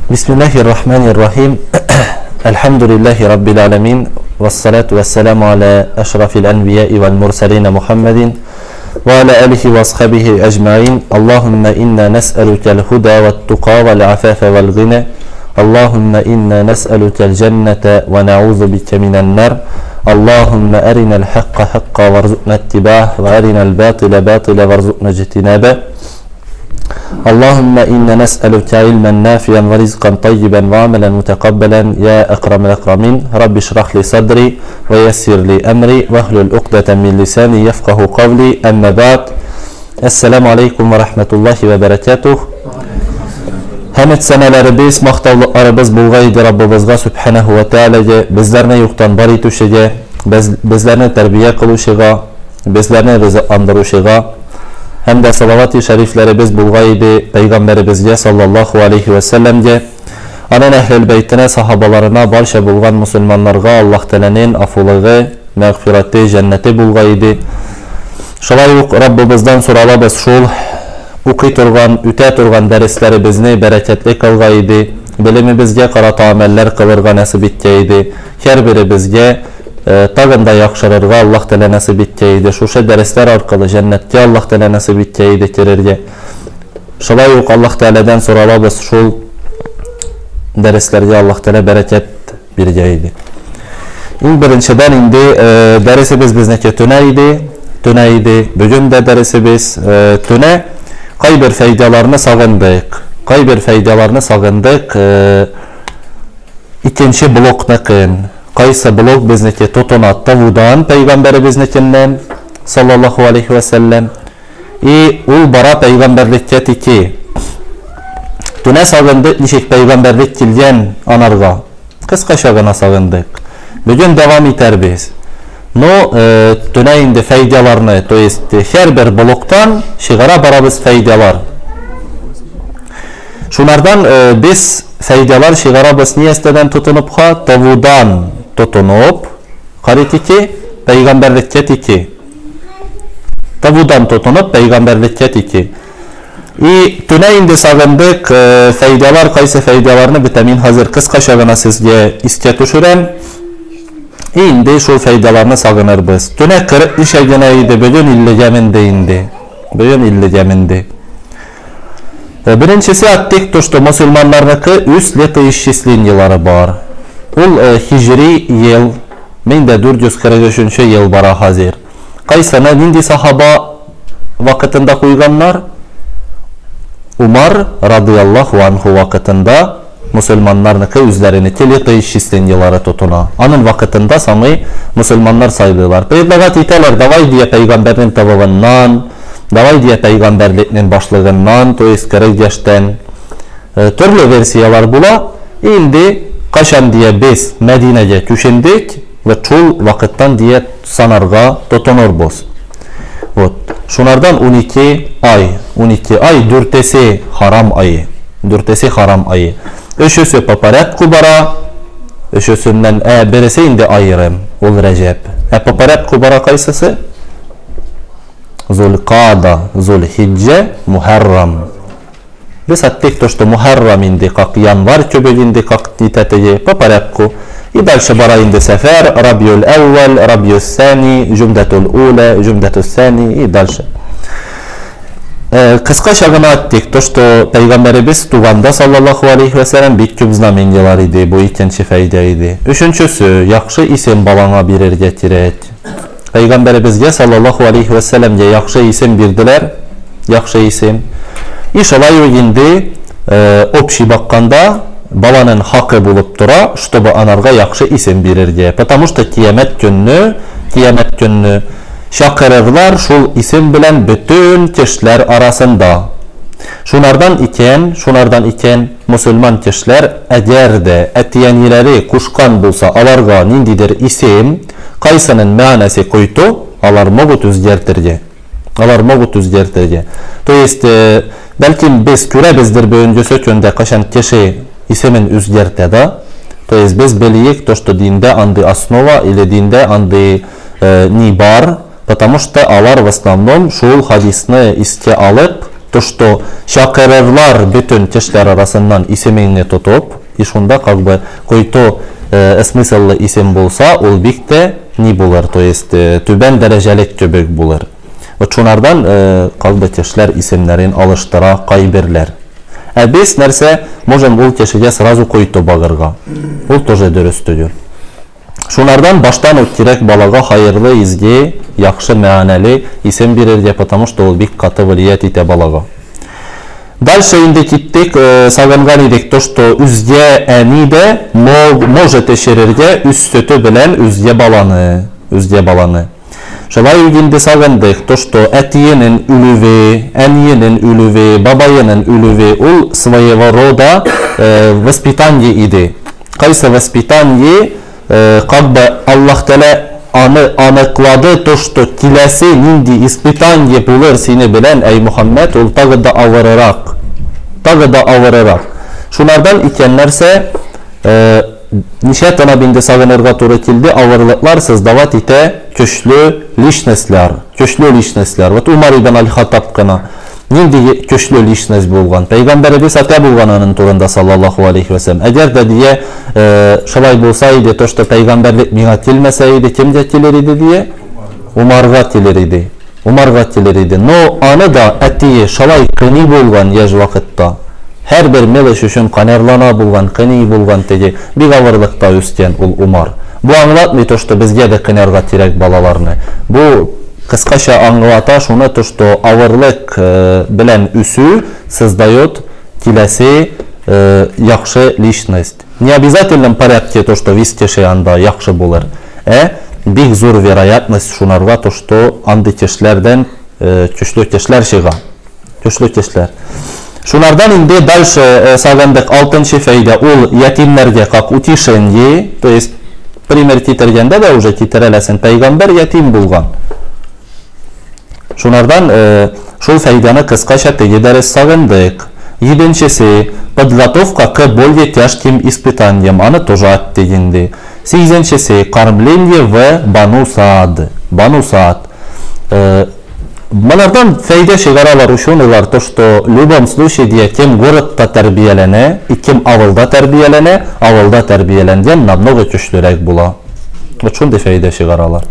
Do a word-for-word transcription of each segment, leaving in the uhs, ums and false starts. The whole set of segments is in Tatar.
Bismillahirrahmanirrahim. Elhamdülillahi Rabbil alemin. Vessalatu vesselamu ala eşrafil enbiya'i vel mursalin Muhammedin ve ala alihi ve ashabihi ecmain. Allahümme inna nes'elukel huda ve tuqa vel afafe vel gine. Allahümme inna nes'elukel cennete ve na'udhu bike minen nar. Allahümme erinel haqqa haqqa verzukna ittibah ve erinel batile batile verzukna ictinabe. Allahümme inna nes'eluke ilmen nafiyen ve rizqan tayyiben ve amelen mutekabbelan ya ekremel ekremin. Rabbi şrahli sadri ve yessirli emri ve hlul uqdeten min lisani yefkahu kavli. Emme ba'd. Esselamu aleyküm ve rahmetullahi ve berekatuh. Həmid sənələrimiz, maqtavlıqlarımız bulğaydı Rabbimizə Subhanahu ve Teala'ya, bizlərine yoktan bar etuşıga, bizlərine tərbiyə qılışıga, bizlərine rızıqlandırışıga, hem de salavat-ı şeriflerimiz bulğaydı Peygamberimizə sallallahu aleyhi ve sellem'e, anan əhl-i beytine, sahabalarına, barşa bulğan musulmanlarga Allah Teala'nın afılığı, məğfirəti, cenneti bulğaydı. Şolay yox Rabbimizdən soralabız şol, Uqi turgan, üte turgan derslerimizni bereketli kılgaydı. Bilimimizge qarata ameller kılırga nasip etkeydi. Her biri bizge e, tağında yakşırırga Allah Teala nasip etkeydi. Şuşa dersler arkalı cennetke Allah Teala nasip etkeydi kirirge. Şolay yox Allah Teala'dan soralabız şol derslerge Allah Teala bereket birgeydi. İlk birinciden indi e, dersimiz bizneki tüneydi. Tüneydi. Bugün de dersimiz e, tüne. Qay bir faydalarını sağındık. Qay bir faydalarını sağındık. E, ikinci blok nakın. Qaysı blok bizneki tutunat tavudan Peygamberi biznekinden sallallahu aleyhi ve sellem. I ul bara peygamberlikket iki. Tüne sağındık nişik peygamberlik kilgen anarga. Kısqa şağına sağındık. Bugün devam iter biz. No e, tüne indi faydalarını, to jest her bir bloktan şigara barabız faydalar. Şunlardan e, biz faydalar şigarabız niyesteden tutunup ha tavudan tutunup qaritiki peygamberlikket iki. Tavudan tutunup peygamberlikket iki. I tüne indi sağındık e, faydalar kaysı faydalarını bitamin hazır kısqa şağına sizge iske tuşuren. İndi şu faydalarını sağınırbız. Tüne kırık işe geneydi, bugün illegeminde indi. Bugün illegeminde. Birincisi attık tuştu Müslümanlarnıki üç letayışçis linyaları var. Ul e, hicri yıl bin dört yüz kırk üçüncü yıl bara hazır. Kaysana nindi sahaba vakitinde koyganlar? Umar radıyallahu anhu vakitinde Müslümanlarnıki üzlerini letayışçis linyaları tutuna. Anın vakitinde samı Müslümanlar saydılar. Predlagat iteler davay diye peygamberin tavavından, davay diye peygamberlikinin başlığından, to jest kırık yaşten e, türlü versiyalar bula. İndi kaşan diye biz Medine'ye düşündük ve çul vakitten diye sanarga tutunurbuz. Ot. Şunlardan on iki ay, on iki ay dürtesi haram ayı. Dürtesi haram ayı. Üçüsü paparet kubara, üçüsünden e, birisi indi ayrım, ol Recep. E paparet kubara kaysısı? Zulqada, Zulhicce, Muharram. Biz attık toştu Muharram indi kak, yanvar köbül indi kak diteteye, paparet ku. I dalşı bara indi sefer, Rabiul evvel, Rabiul sani, Cümdetul ule, Cümdetul sani, i dalşı. Kısqa şağına attık. Toştu Peygamberimiz tuvanda sallallahu aleyhi ve sellem bir küp znamenyalar idi. Bu ikinci fayda idi. Üçüncüsü, yaxşı isim balana birer getiret. Peygamberimizge sallallahu aleyhi ve sellem'e yaxşı isim birdiler. Yaxşı isim. İş olay indi. E, opşi bakkanda balanın hakkı bulup dura, ştobu anarga yaxşı isim birirge. Потому что kiyamet günü, kiyamet günü şakırırlar şul isim bilen bütün kişiler arasında. Şunlardan iken, şunlardan iken Müslüman kişiler eğer de etiyenileri kuşkan bulsa alarga nindidir isim, kaysının manası koytu, alar mogut üzgertirge. Alar mogut üzgertirge. To jest, e, belki biz kürebizdir bir öncüsü könde kaşan kişi isimin üzgertede. To jest biz biliyik toştu dinde andı asnova ile dinde andı e, nibar. Потому что алар в основном шул хадисны иске алып то, что шакырырлар bütün кешеләр арасыннан исемеңне тотып, и шунда как бы който э, смысллы исем булса, ул бик тә ни булыр, то есть э, түбән дәрәҗәлек кебек булыр. Вот шунардан э, как бы кешеләр исемнәрен алыштыра, кайберләр. Ә без нәрсә можем ул кешегә сразу който багырга. Ул тоже дөрес түгел. Шунардан баштан ук кирәк балага хайырлы, изге, яхшы мәгънәле исем бирергә, потому что ул бик каты влиять итә балага. Дальше инде киттек, э, сагынган идек то, что үзгә әни дә может эшерергә үз сөте белән үзгә баланы, үзгә баланы. Шулай инде сагындык то, что әтиенең үлүве, әниенең үлүве, бабайының үлүве, ул своего рода э, воспитание иде. Кайсы воспитание, э, как бы Аллах Тәала аны аныклады, то, что киләсе нинди испытание булыр сине белән, әй Мухаммад, ул тагы да авырырак. Тагы да авырырак. Шунардан икән нәрсә, э, ничә тана инде сагынырга туры килде, авырлыклар создавать итә көчле личностьләр, көчле личностьләр. Вот Умар ибн аль-Хаттаб кына нинди көчле личность булган. Пәйгамбәребез әйтә булган аның турында саллаллаху алейхи ва саллям. Әгәр дә дия шулай булса иде, то, что пәйгамбәрлек миңа килмәсә иде, кемгә килер иде дия? Умарга килер иде. Умарга килер иде. Но аны да әтие шулай кыни булган яшь вакытта. Һәр бер мелеш өчен канарлана булган, кыни булган теге бик авырлыкта үскән ул Умар. Бу аңлатмый то, что безгә дә кынарга кирәк балаларны. Бу кыскача аңлата шуны, то, что авырлык э, белән үсү создает киләсе э, яхшы личность. Не обязательно в порядке то, что вистеше анда яхшы булыр. Ә бик зур вероятность шунарга то, что анды кешеләрдән э, көчле кешеләр чыга. Көчле кешеләр. Шунардан инде дальше э, сагындык алтынчы фәйдә, ул ятимнәргә как утешение, то есть пример китергәндә дә уже китерәләсен, пәйгамбер ятим булган. Шунардан э, шул фәйдәне кыскача теге дәрес сагындык. Единчесе, подготовка к более тяжким испытаниям, аны тоже аттегенде. Сигезенчесе, кормление в Бану Саад. Бану Саад. Э, Малардан фәйдә чыгаралар ушунылар, то, что в любом случае дия кем городта тәрбияләнә, и кем авылда тәрбияләнә, авылда тәрбияләнгән намного көчлерәк була. Вот шундай фәйдә чыгаралар.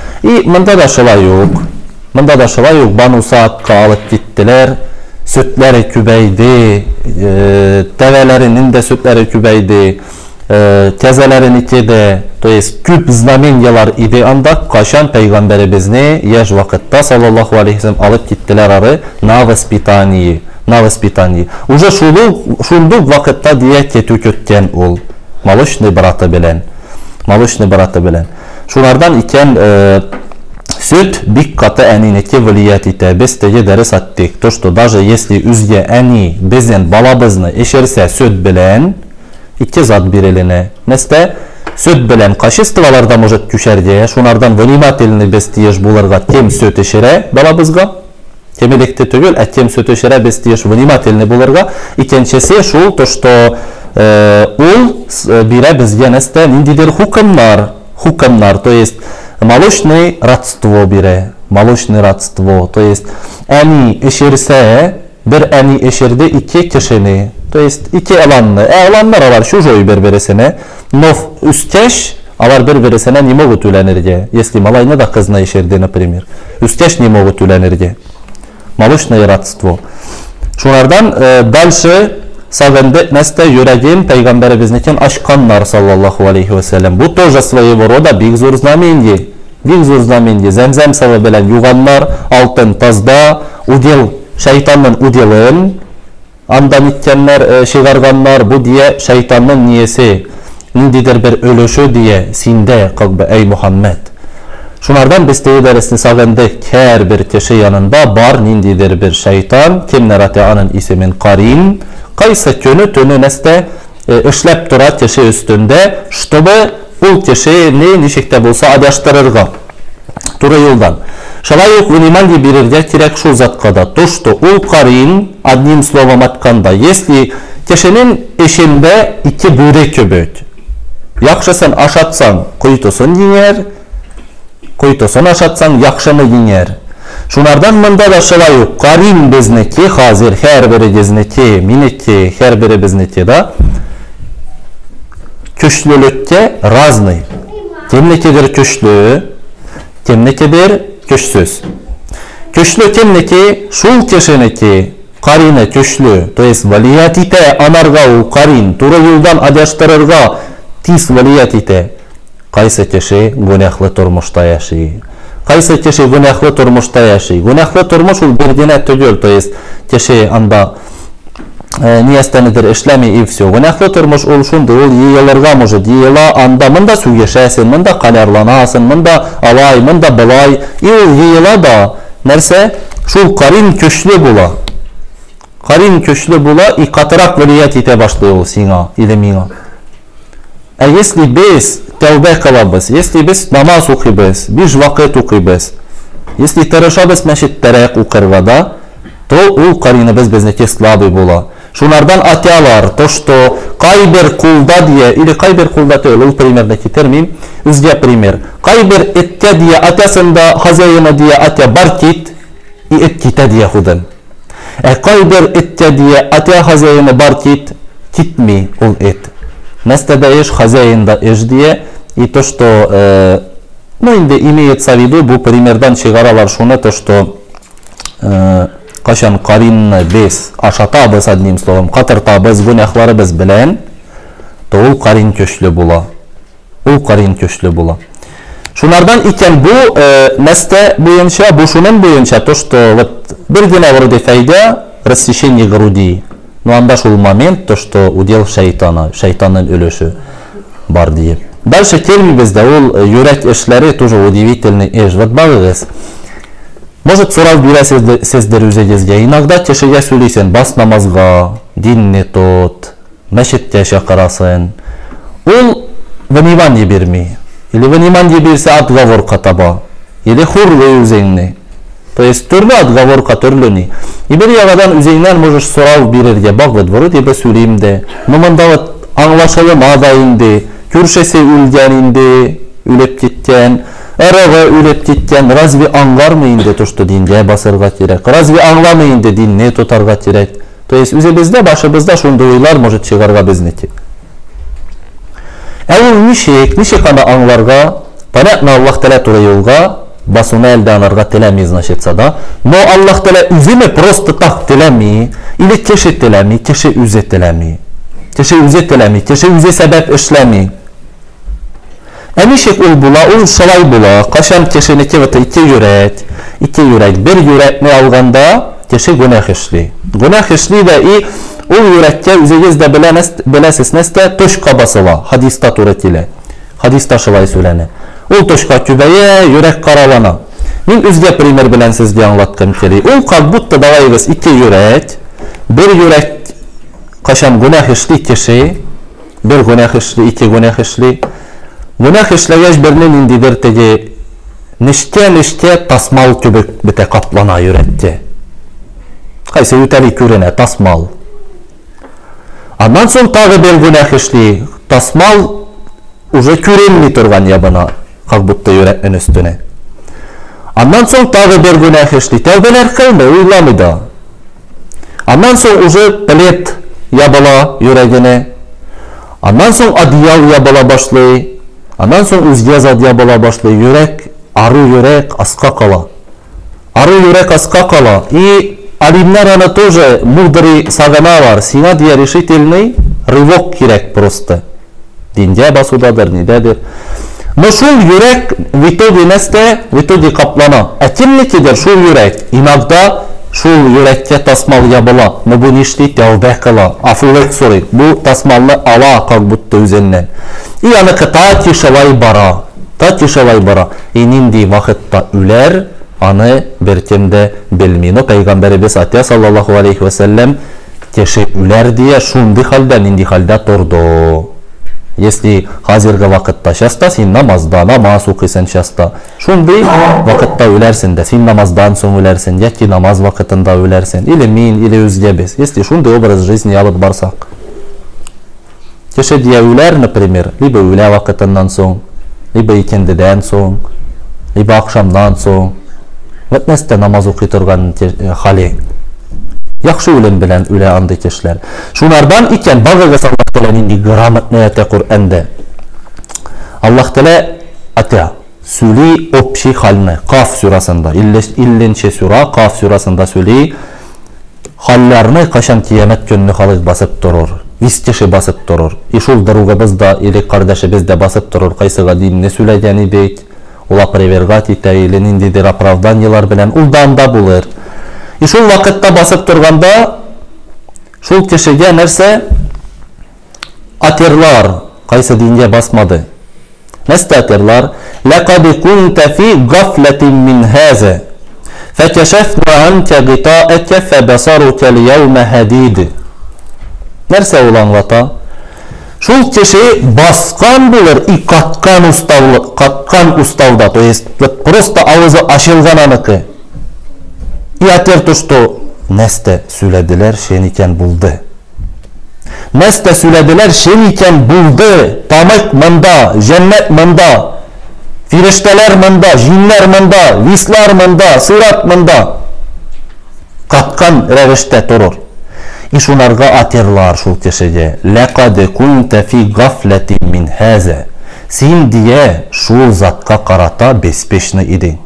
И монда да шулай ук. Монда да шулай ук Бану Саадка алып киттеләр. Сөтләре күбәйде, э, тәвәләренең дә сөтләре күбәйде, э, кәзәләрен икеде, то есть күп знамениялар иде анда, кашан пәйгамбәребезне яшь вакытта саллаллаху алейхи ва саллям алып киттеләр ары на воспитание, на воспитание. Уже шундук вакытта дия кетү көткән ул молочный браты белән, молочный браты белән. Шулардан икән э, сөт бик каты әнинеке влиять итә. Без теге дәрес аттык, то, что даже если үзгә әни безнең балабызны эшерсә сөт белән, ике зат биреләнә. Нәрсә? Сөт белән качестволарда может күчәргә, шунардан внимательный без тиеш булырга, кем сөт эшерә балабызга, кемелекте түгел, ә кем сөт эшерә без тиеш внимательный булырга. Икенчесе шул, то, что э, ул бирә безгә нәрсә, ниндидер хукымнар, хукымнар, то есть молочное родство бирә, молочное родство, то есть әни эшерсә, бер әни эшерде ике кешене, то есть ике аланны, ә аланнар алар чужой бер-бересенә, но үскәч алар бер-бересенә не могут үләнергә, если малайны да кызны эшерде, например, үскәч не могут үләнергә, молочное родство. Шунардан э, дальше сагынды нәрсә йөрәген пәйгамбәребезнекен ашканнар саллаллаху алейхи ва саллям. Бу тоже своего рода бик зур знамение. Бик зур знамение. Зәмзәм суы белән юганнар, алтын тазда, удел, шайтанның уделын андан иткәннәр, чыгарганнар. Бу дия шайтанның ниесе, ниндидер бер өлөшө дия синдә, как бы, әй Мухаммад. Шунардан без теге дәресне сагындык, һәр бер кеше янында бар ниндидер бер шайтан, кемнәр ата аның исемен Карин. Кайсы көне төне нәрсә эшләп тора кеше өстендә, чтобы ул кешене ничектә булса адаштырырга туры юлдан. Шулай ук внимание бирергә кирәк шул затка да, то, что ул Карин, одним словом атканда, если кешенең эшендә ике бүре көбөк, яхшысын ашатсаң, койтосын еңәр, койтосын ашатсаң, яхшыны еңәр. Şunlardan mında da şılay uq. Qarın bizniki, hazır her birimizniki, miniki, her birimizniki da köşlülükке razny. Kimnikidir köşlü, kimnikidir köşsüz. Köşlü kimniki? Şul kişiniki qarını köşlü, to есть valiyat ite anarga u qarin, turu yoldan adaştırırga tis valiyat ite. Qaysı kişi günahlı turmuşta yaşay. Qaysı kişi günahlı turmuşta yaşay. Günahlı turmuş ul birgine tügül, to есть kişi anda niyestenidir işlemi и все. Günahlı turmuş ul şundu, ul yiyelirga mujud, yiyela anda mında sügeşesin, mında kalarlanasın, mında alay, mında balay, i ul yiyela da nerse şul qarin köşlü bula. Qarin köşlü bula, i katırak valiyat ite başlıyor sina, ile mina. E если biz tevbe kılabız, если biz namaz okuyabız, bir vakit okuyabız, если tırışabız meşit terek okırvada, то ул qarını biz bizneki slabı bula. Şunlardan atyalar, to что kayber kulda diye, ili kayber kulda değil, ul primerdeki termin, üzge primer. Kayber ette diye atyasında hazayına diye atya barkit, i ettite diye hudun. E kayber ette diye atya hazayına barkit, kitmi ul et. Настадаешь хозяин да эш дие, и то, что, э, ну, имеется в виду, bu примердан чигаралар шуны, то, что э, кашан карин без, ашатабыз, одним словом, катыртабыз, гунахларыбыз белән, то ул карин көчле була. Ул карин көчле була. Шунардан икән бу э, мәстә буенча, бу шуның буенча, то, что вот бер генә вроде файда рассечение груди. Но анда шул момент, то, что удел шайтана, шайтанның өлөші бар дейіп. Дальше келмейбізді, ол юрек эшләре тоже удивительный эш. Вот бағығыз, может сұрау бирәсіздер үзегізге. Иногда кешеге сөйлейсен, бас намазға, динне тот, мәшітте шақырасын. Ол внимание бермей. Или внимание берсе отговорка таба. Или хурлы үзеңні. То есть түрлі отговорка түрліні. И бір яғадан үзейнен можеш сұрау берерге бағвет вұрыд, ебі сөйлеймді. Нұмында аңлашылым адайынды, күршесі үлгенінде, үлеп кеткен, әріғы үлеп кеткен, разве аңғармайынды тұшты динге басырға керек, разве аңламайынды динне тұтарға керек. То есть үзебізде, башыбызда шунды ойлар может шығарға бізнеке. Әуіл нишек, нишек ана аңларға, понятно, Аллах тәлә туры юлға, басуна элданарга телеми, значится, да. Но Аллах Таля үземе просто так телеми, или кеше телеми, кеше үзе телеми. Кеше үзе телеми, кеше үзе себеп эшлеми. Әнишек ул була, ул шалай була. Кашан кешенеке вот ике йөрәк, ике йөрәк, бер йөрәкне алганда кеше гүнах эшли. Гүнах эшли да и ул йөрәккә үзегез дә беләсез нәрсә точка басыла, хадиста туры килә. Хадиста шулай сөйләнә. Ул точка күбәйә, йөрәк каралана. Мин үзгә пример белән сезгә аңлаткым килә. Ул как будто давайбыз ике йөрәк, бер йөрәк кашан гүнах эшли кеше, бер гүнах эшли, ике гүнах эшли. Гүнах эшләгәч берне ниндидер теге нишкә-нишкә тасмал кебек бетә каплана йөрәккә. Кайсы үтәли күренә тасмал. Аннан соң тагы бер гүнах эшли, тасмал уже күренми торган ябына. Как будто йөрәкнең өстенә. Аннан соң тагы бер гүнах эшли, тәүбәләр кылмый, уйламый да. Аннан соң уже плед ябыла йөрәгенә. Аннан соң одеял ябыла башлый. Аннан соң үзгә зат ябыла башлый. Йөрәк, ары йөрәк аска кала. Ары йөрәк аска кала. И алимнар аны тоже мудрый саганалар. Сиңа дия решительный рывок кирәк просто. Дингә басудадыр, нидәдер. Но шул йөрәк в итоге нәрсә? В итоге каплана. Ә кемнекидер шул йөрәк? Иногда шул йөрәккә тасмал ябыла. Но бу нишли тәүбә кыла. Афулык сорый. Бу тасмалны ала как будто үзеннән. И аны та тишалай бара. Та тишалай бара. И нинди вакытта үләр, аны беркем дә белми. Но Пәйгамбәребез Атя саллаллаху алейхи ва саллям кеше үләр дия шундый хәлдә, нинди хәлдә торды. Если хазирга вакытта шаста, син намазда, намаз укыйсың шаста. Шундый вакытта үләрсен дә, син намаздан соң үләрсен, яки намаз вакытында үләрсен. Или мин, или үзгә без. Если шундый образ жизни алып барсак. Кеше дия үләр, например, либо үлә вакытыннан соң, либо икендедән соң, либо акшамдан соң. Вәтнәстә намаз укый торган хали. Яхшы үлем белән үлә андый кешеләр. Шунардан икән багыгыз Аллаһ Тәала нинди грамотный әйтә Куръанда. Аллаһ Тәала ата сөйли общий хәлне Каф сурасында, иллинче сура Каф сурасында сөйли. Хәлләрне кашан кыямәт көнне халык басып торыр. Вис кеше басып торыр. И шул даругыбыз да или кардәшебез дә басып торыр. Кайсыга динне сөйләгән иде. Ул апривергат итә или ниндидер оправданиялар белән улдан да булыр. И шул вакытта басып торганда шул кешегә нәрсә атерлар кайсы дингә басмады. Нәрсә атерлар? Лaqad kunta fi ghaflatin min hadha fakashafna anka ghita'aka fabasaruka al-yawma hadid. Нәрсә ул аңлата? Шул кеше баскан булыр и каткан уставлы, каткан уставда, то есть просто авызы ачылган аныкы. И атер то, что нәрсә сөйләделәр, шен икән булды. Нәрсә сөйләделәр, шен икән булды. Тамак монда, җәннәт монда, фирештәләр монда, җиннәр монда, вислар монда, сират монда. Каткан рәвештә торыр. И шунарга атерлар шул кешегә. Лaqad kunta fi ghaflatin min hadha. Син дия шул затка карата беспечный идең.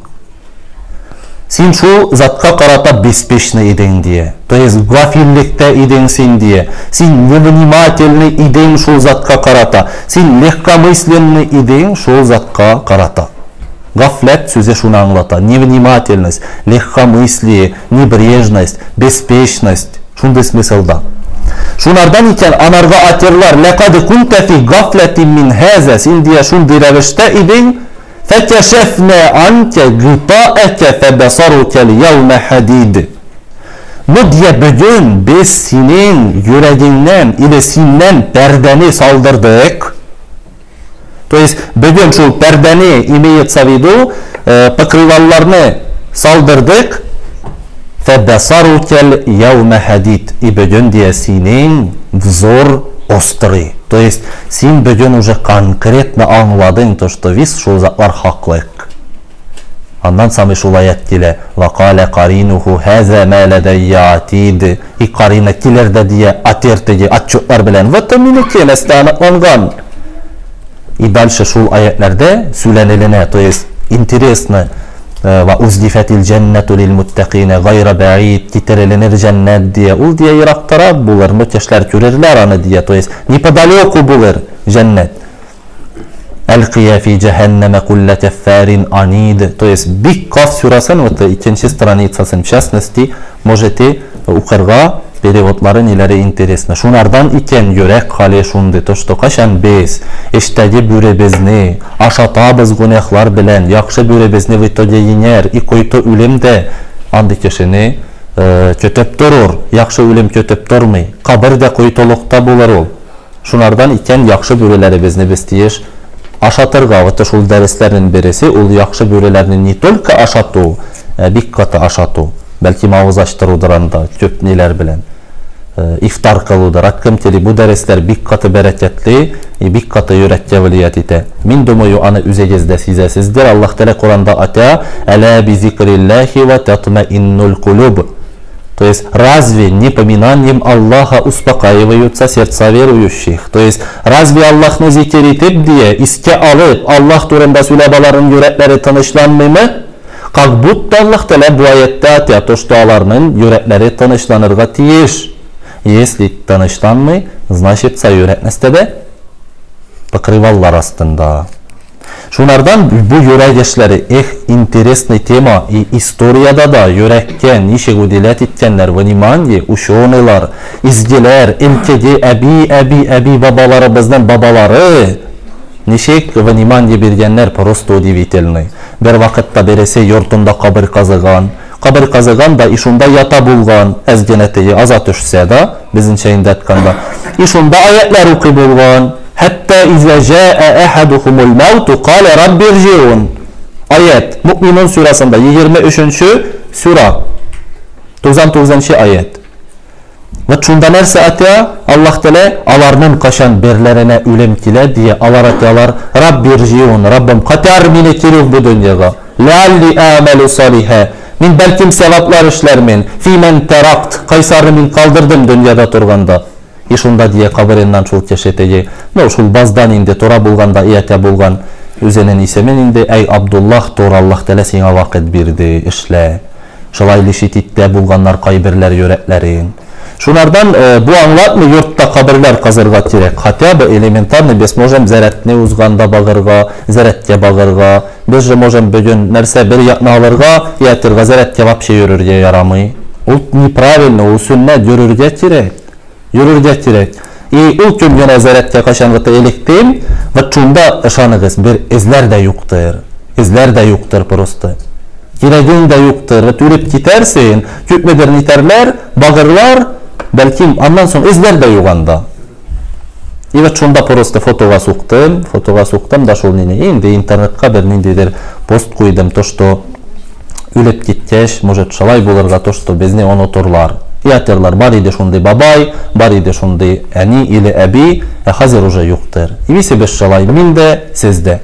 Син шул затка карата беспечный идең дия. То есть гафиллектә идең син дия. Син невнимательный идең шул затка карата. Син легкомысленный идең шул затка карата. Гафлет сүзе шуны аңлата. Невнимательность, легкомыслие, небрежность, беспечность. Шундай смыслда. Шунардан икән анарга атерлар. Лaqad kunta fi ghaflatin min hadha. Син дия шундый рәвештә идең. Fakashafna anka ghita'aka fabasaruka al-yawma hadid. Bu diye bugün biz senin yüreğinden ile sinden perdeni saldırdık. То есть bugün şu perdeni имеется в виду покрывалlarını saldırdık. Fabasaruka al-yawma hadid. И bugün diye senin взор острый. То есть син бөгөн уже конкретно аңладың то, что вис шул затлар хаклык. Андан самый шул аят килә. Вaqala qarinuhu hadha ma ladayya atid. И карина килер дә дия атертеге отчетлар белән. Вот минеке настаныкланган. И дальше шул аятларда сүләнеленә, то есть интересно. وأزلفت الجنة للمتقين غير بعيد. Китереленер җәннәт дия. Ул дия ерактарак булыр. Мөкешләр күрерләр аны дия. То есть неподалеку булыр җәннәт. Алқия фи джаханнама кулла каффарин анид. То есть бик Каф сурасын, вот икенче страницасын в частности можете укырга. Переводлары неләре интересно. Шунардан икән йөрәк хәле шунды. То, что кашан без эштәге бүребезне ашатабыз гүнәхлар белән, яхшы бүребезне в итоге еңәр, и който үлемдә андый кешене көтеп торыр. Яхшы үлем көтеп тормый. Кабырда койтолыкта булыр ул. Шунардан икән яхшы бүреләребезне без тиеш ашатырга. Вот шул дәресләрнең берсе ул яхшы бүреләрне не только ашату, бик каты ашату, бәлки авыз ачтырудыр анда көп неләр белән. Ифтар кылудыр. Аккым тели бу дәресләр бик каты бәрәкәтле, бик каты йөрәккә вәлият итә. Мин думаю, аны үзегездә сизәсездер. Аллаһ Тәала Куранда ата: "Ала би зикриллахи ва татмаиннул кулуб". То есть разве не поминанием Аллаха успокаиваются сердца верующих? То есть разве Аллаһны зикр итеп дия, искә алып, Аллаһ турында сөйләп аларның йөрәкләре тынычланмыймы? Как будто Аллаһ Тәала бу аятта әйтә, то, что аларның йөрәкләре тынычланырга тиеш. Если тынычланмый, значит йөрәк нәрсәдә? Покрываллар астында. Шунардан бу йөрәк эшләре, эх, интересный тема, и историяда да йөрәккә ничек үдиләт иткәннәр, внимание, ученыйлар, изгеләр, илкеге әби, әби, әби бабаларыбызның бабалары ничек внимание биргәннәр, просто удивительный. Бер вакытта бересе йортында кабер казыган, кабер казыган да ишунда ята булган, әзгенәтеге аза төшсә да, безнчә инде әйткәндә, ишунда аятлар укый булган. Hatta iza jaa ahaduhumul maut qala rabbi irji'un. Ayet Mü'minun surasında yigirme üçüncü sura doksan dokuzuncu ayet. Ve şunda нәрсә әйтә? Аллаһ Тәала аларның кашан берләренә үлем килә дия, алар әйтәләр: Rabbi irji'un, Rabbim кайтар мине кире бу дөньяга. Лалли амалу салиха. Min belkim sevaplar işlermin. Fimen terakt. Kaysarı min kaldırdım dünyada turganda. Işunda diye kabirinden şul keşetegi. No şul bazdan indi. Tora bulganda iyete bulgan. Üzenin isemin indi. Ey Abdullah tor Allah tele sina vakit birdi. İşle. Şılaylı şititte bulganlar kaybirler yüreklerin. Şunlardan e, bu anlat mı yurtta kabirler kazırga tirek. Hatta bu elementarni biz можем zeretni uzganda bağırga, zeretke bağırga. Biz de можем bugün nerse bir yakna alırga, yatirga zeretke vapşe yürürge yaramı. O neправильно, o sünnet yürürge tirek. Yürürge tirek. İyi ilk gün yine zeretke kaşangıtı elektim ve çunda ışanıgız bir izler de yoktur. İzler de yoktur prosto. Giregin de yoktur ve türüp gidersin, küpmeden iterler, bağırlar, belki ondan sonra izler de yok anda. Evet şunda prosto fotoğa soktum, fotoğa soktum da şol nene, indi internetka bir nindedir post koydum, to što ülüp gitkeş, может şalay bulurga to što bizni unuturlar. Yaterlar bar idi şunday babay, bar idi şunday ani ili abi, e hazır уже yoktur. İvisi beş şalay minde, sizde.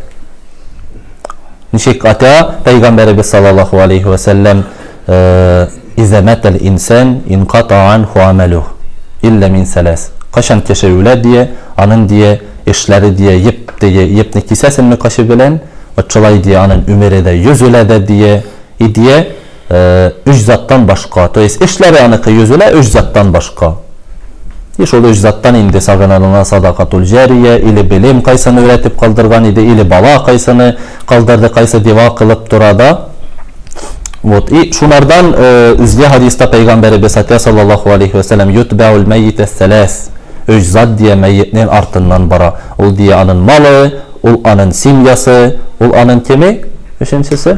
Nişek ata Peygamberimiz sallallahu aleyhi ve sellem İze metel insan inqata anhu ameluh illa min selas. Kaşan keşevüle diye, anın diye, işleri diye, yip diye, yip ne kisesin mi kaşı bilen, açılay diye, anın ümeri de, yüzüle de diye, i diye, üç zattan başka. To есть işleri anıkı yüzüle, üç zattan başka. İş o üç zattan indi sağınalına sadakatul cariye, ili bilim kaysını öğretip kaldırgan idi, ili bala kaysını kaldırdı, kaysı diva kılıp durada. Вот. И şunlardan üzge hadiste Peygamberimiz sallallahu aleyhi ve sellem yutba'ul meyyite selas. Üç zat diye meyyitinin artından bara. Ol diye anın malı, ol anın simyası, ol anın kimi? Üçüncüsü?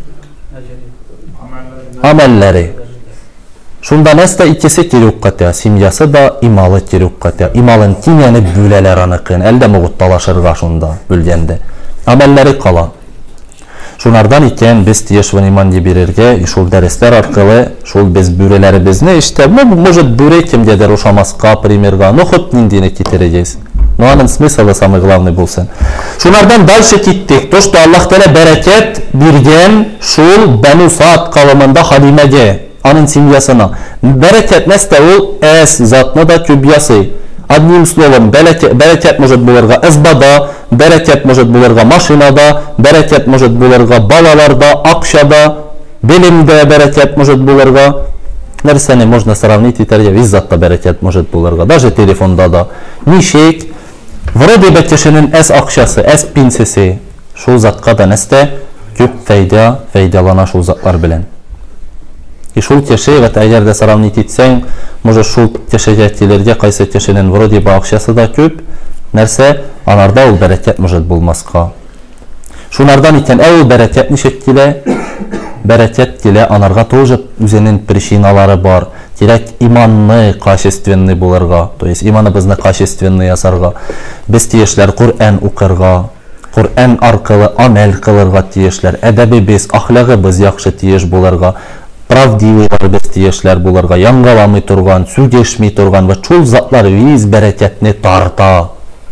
Amelleri. Şunda neste ikisi kirukkatya, simyası da imalı kirukatya. İmalın kimyeni büleler anıkın, elde muğuttalaşırga şunda bülgende. Amelleri kalan. Şunlardan iken biz tiyeşvan iman debirerge, şul dersler arkalı, şul biz bürelerimizni işte, bu может büre kimgedir uşamaska, primerga, no hot nindine kitireceğiz. No anın smyslı samı glavni bulsun. Şunlardan dalşı gittik, to što Allah Teala bereket birgen şul Benu Sa'd kavamında Halime'ge, anın simyasına. Bereket neste ol, es zatna da kübyası. Одним словом, bereket, bereket может буларга ezbada, bereket может буларга машинада, bereket может буларga балаларда, акшада, bilimde bereket может буларга. Nerseni можно сравнить и терje izzatda bereket может буларga, даже telefonda da. Nişek, вроде бы kişinin es akşası, es pinsesi, şu zatka da neste küp feyda, feydalana şu zatlar bilen. И шул теше, вот эгер де сравнить итсең, может шул тешеге тилерге кайсы тешенин вроде бы акчасы да көп, нәрсе анарда ул берекет может булмаска. Шунардан икән, ә ул берекет ничек килә? Берекет килә, анарга тоже үзенең причиналары бар. Кирәк иманны качественный булырга, то есть иманыбызны качественный ясарга. Без тиешләр Кур'ан укырга, Кур'ан аркылы амәл кылырга тиешләр. Әдәбебез, ахлагыбыз яхшы тиеш булырга. Правдивыйлар без тиешләр булырга, яңгаламый турган, сүгешмей турган ва шул затлар виз берекетне тарта.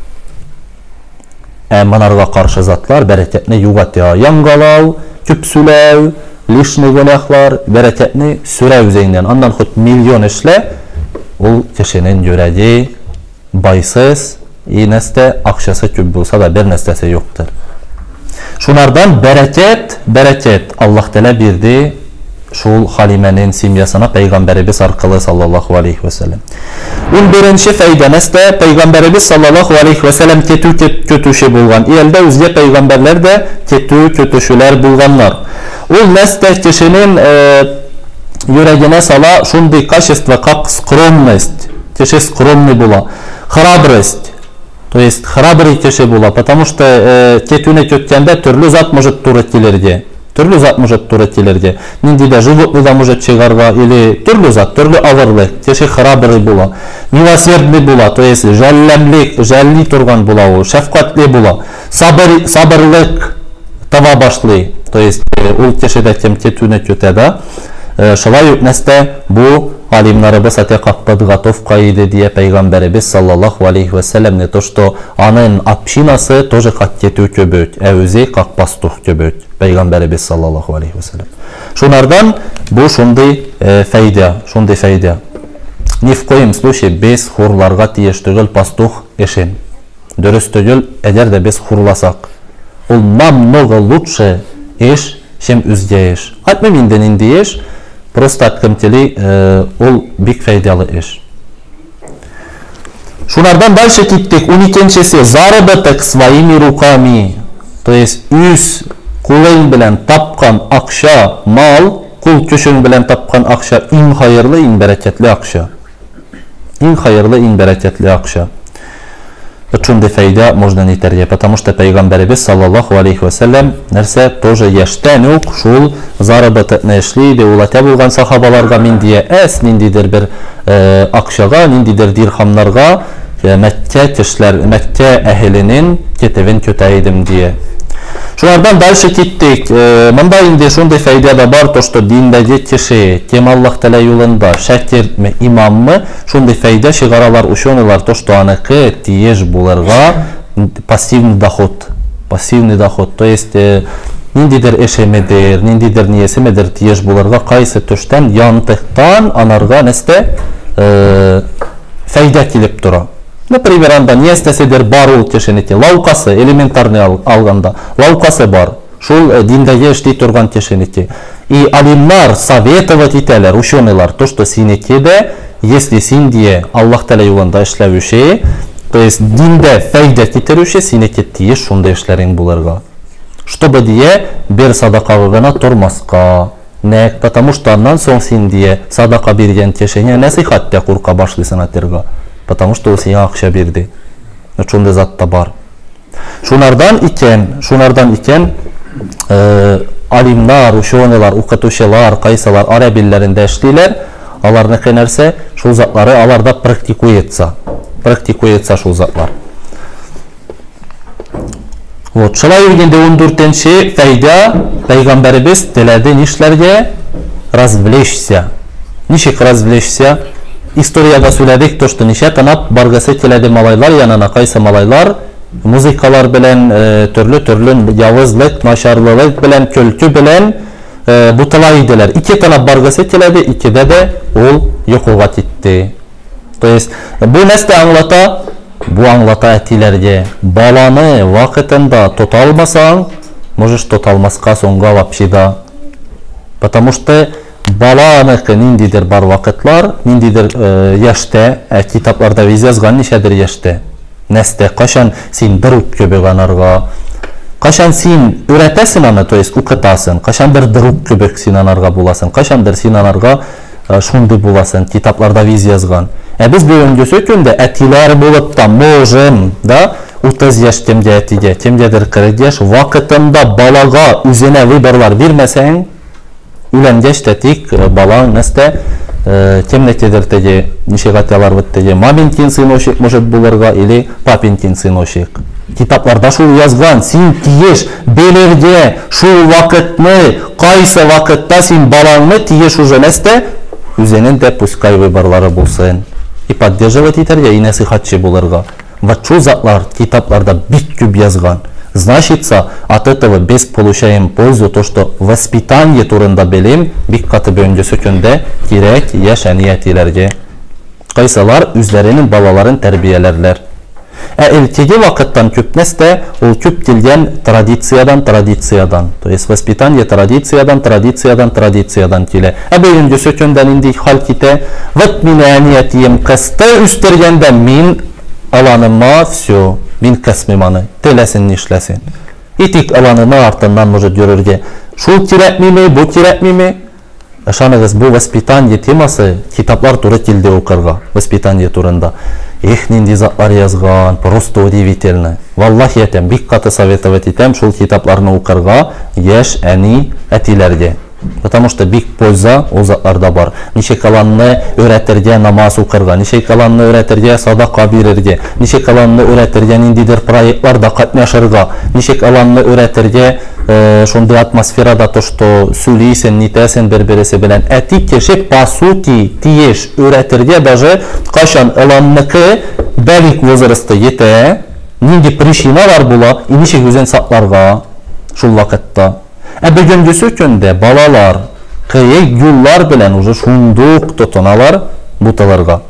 Ә монарга каршы затлар берекетне югатя. Яңгалау, күпсүләү, лишний гөнәхлар берекетне сүрә үзеңнән. Андан хут миллион эшлә, ул кешенең йөрәге байсыз, и нәсте акчасы күп булса да бер нәрсәсе юктыр. Шунардан берекет, берекет Аллаһ Тәала бирде. Şul Halime'nin simyasına Peygamberimiz arkalı sallallahu aleyhi ve sellem. on birinci fayda neste Peygamberimiz sallallahu aleyhi ve sellem ketü kötüşü bulgan. İelde özge peygamberler de ketü kötüşüler bulganlar. Ul neste kişinin e, yüreğine sala şundi качество как скромность. Кişi скромный була. Храбрость. То есть храбрый кişi була. Потому что e, ketüne kötkende türlü zat может туры келерге. Türlü zat может туры келерге. Нинди де животный да может чыгарга или түрлі зат, түрлі авырлы, кеші храбрый була, милосердный була, то есть жәлләмлік, жәлли турган була, шәфкатли була, сабыр, сабырлык таба башлый, то есть ул кешеде кем кетуне көтеді. Шулай ук нәрсә бу алимнарыбыз атакап подготовка иде дия Пәйгамбәребез саллаллаху алейхи ва саллямне то, что аның общинасы тоже как кетү көбөт, ә үзе как пастух көбөт. Пәйгамбәребез саллаллаху алейхи ва саллям. Шунардан бу шундый файда, шундый файда. Ни в коем случае без хурларга тиеш түгел пастух эшен. Дөрес түгел, әгәр дә без хурласак. Ул намного лучше эш, чем үзгә эш. Атмы минден инде эш, просто аткым кели, ул бик файдалы эш. Шунардан дальше киттек. уникенчесе заработок своими руками. То есть үз кулың белән тапкан акча, мал, кул көшең белән тапкан акча иң хайырлы, иң бәрәкәтле акча. Иң хайырлы, иң бәрәкәтле акча. Шундый файда можно не итәргә, потому что Пәйгамбәребез саллаллаху алейхи ва саллям нәрсә тоже яшьтән үк шул заработокны эшли иде. Ул әтә булган сахабаларга мин дия әс ниндидер бер акчага, ниндидер дирхамнарга Мәккә кешеләр, Мәккә әһленең кетевен көтә идем дия. Шулардан дальше киттек. Монда инде шундый файда да бар, то что диндәге кеше кем Аллаһ Тәала юлында шәкертме, имаммы, шундый файда чыгаралар, ученыйлар, то что аныкы тиеш булырга пассивный доход. Пассивный доход, то есть ниндидер эшемедер, ниндидер ниесемедер тиеш булырга кайсы төштән янтыктан анарга нәрсә файда килеп тора. Например, анда не эстәседер бар ул кешенеке, лаукасы, элементарный алганда, лаукасы бар, шул диндәге эшли торган кешенеке. И алимнар советовать итәләр, ученыйлар, то, что синеке дә, если син дие Аллаһ Тәала юлында эшләүче, то есть диндә файда китерүче, синеке тиеш шундай эшләрең булырга. Чтобы дие бер садакага гына тормаска. Нәк, потому что аннан соң син дие садака биргән кешене насихат тә курка башлыйсың атырга. Потому что ул сиңа акча бирде. Шундай зат та бар. Шунардан икән, шунардан икән алимнар, ученыйлар, укытучылар, кайсылар араб илләрендә эшлиләр, аларны нәрсә, шул затлары аларда практикуется. Практикуется шул затлар. Вот, шулай дигәндә он дүртенче файда Пәйгамбәребез теләде нишләргә? Развлечься. Ничек развлечься? Историяда сөйләдек, то, что ничә танап баргысы киләде малайлар янына, кайсы малайлар музыкалар белән, төрле-төрле явызлык, начарлык белән, көлкү белән бутала иделәр. Ике танап баргысы киләде, икедә дә ул йокуга китте. То есть бу нәрсә аңлата? Бу аңлата әтиләргә. Баланы вакытында тота алмасаң, можеш тота алмаска соңга вообще да. Потому что баланыкы ниндидер бар вакытлар, ниндидер яшьтә, китапларда язган ничәдер яшьтә. Нәрсә, кашан син друг кебек анарга, кашан син өйрәтәсең аны, то есть укытасың, кашан бер друг кебек син анарга буласың, кашандыр син анарга шундый буласың, китапларда язган. Ә без бүгенге сөкөндә әтиләр булып та можем, да, утыз яшь темдә әтигә, темдәдер кырык яшь вакытында балага үзенә выборлар бирмәсәң, Үләнгәч тә тик балаң нәрсә темнекедер теге, ничек аталар бит теге, маминкин сыночек может булырга или папинкин сыночек. Китапларда шул язган, син тиеш белергә шул вакытны, кайсы вакытта син балаңны тиеш уже нәрсә, үзенең дә пускай выборлары булсын. И поддерживать итәргә, и насихатчы булырга. Вот шул затлар китапларда бик күп язган. Значится, от этого без получаем пользу, то, что воспитание турында белем, бик каты бөңгө сөкөндә кирәк яшь әниятиләргә. Кайсалар үзләренең балаларын тәрбияләрләр. Ә элтеге вакыттан күп нәрсә, ул күп килгән традициядан, традициядан. То есть воспитание традициядан, традициядан, традициядан килә. Ә бөңгө сөкөндә нинди хал китә? Вот мин әниятием кысты үстергәндә мин аланыма все. Мин кәсмим аны, теләсен нишләсен. Итик аланыны артыннан может йөрергә. Шул кирәкмиме, бу кирәкмиме? Ышаныгыз, бу воспитание темасы китаплар туры килде укырга, воспитание турында. Эх, нинди затлар язган, просто удивительно. Валлахи әйтәм, бик каты советовать итәм шул китапларны укырга яшь әни әтиләргә. Потому что бик польза ул затларда бар. Ничек аланны өйрәтергә намаз укырга, ничек аланны өйрәтергә садака бирергә, ничек аланны өйрәтергә ниндидер проектларда катнашырга, ничек аланны өйрәтергә шундай атмосферада то, что сөйлейсен, нитәсен бер-бересе белән. Әти кеше по сути тиеш өйрәтергә даже кашан ыланныкы бәлик возрасты етә, нинди причиналар була, и ничек үзен сакларга шул вакытта. Ә бүгенге көндә балалар кыек юллар белән уже шундук тотыналар буталарга.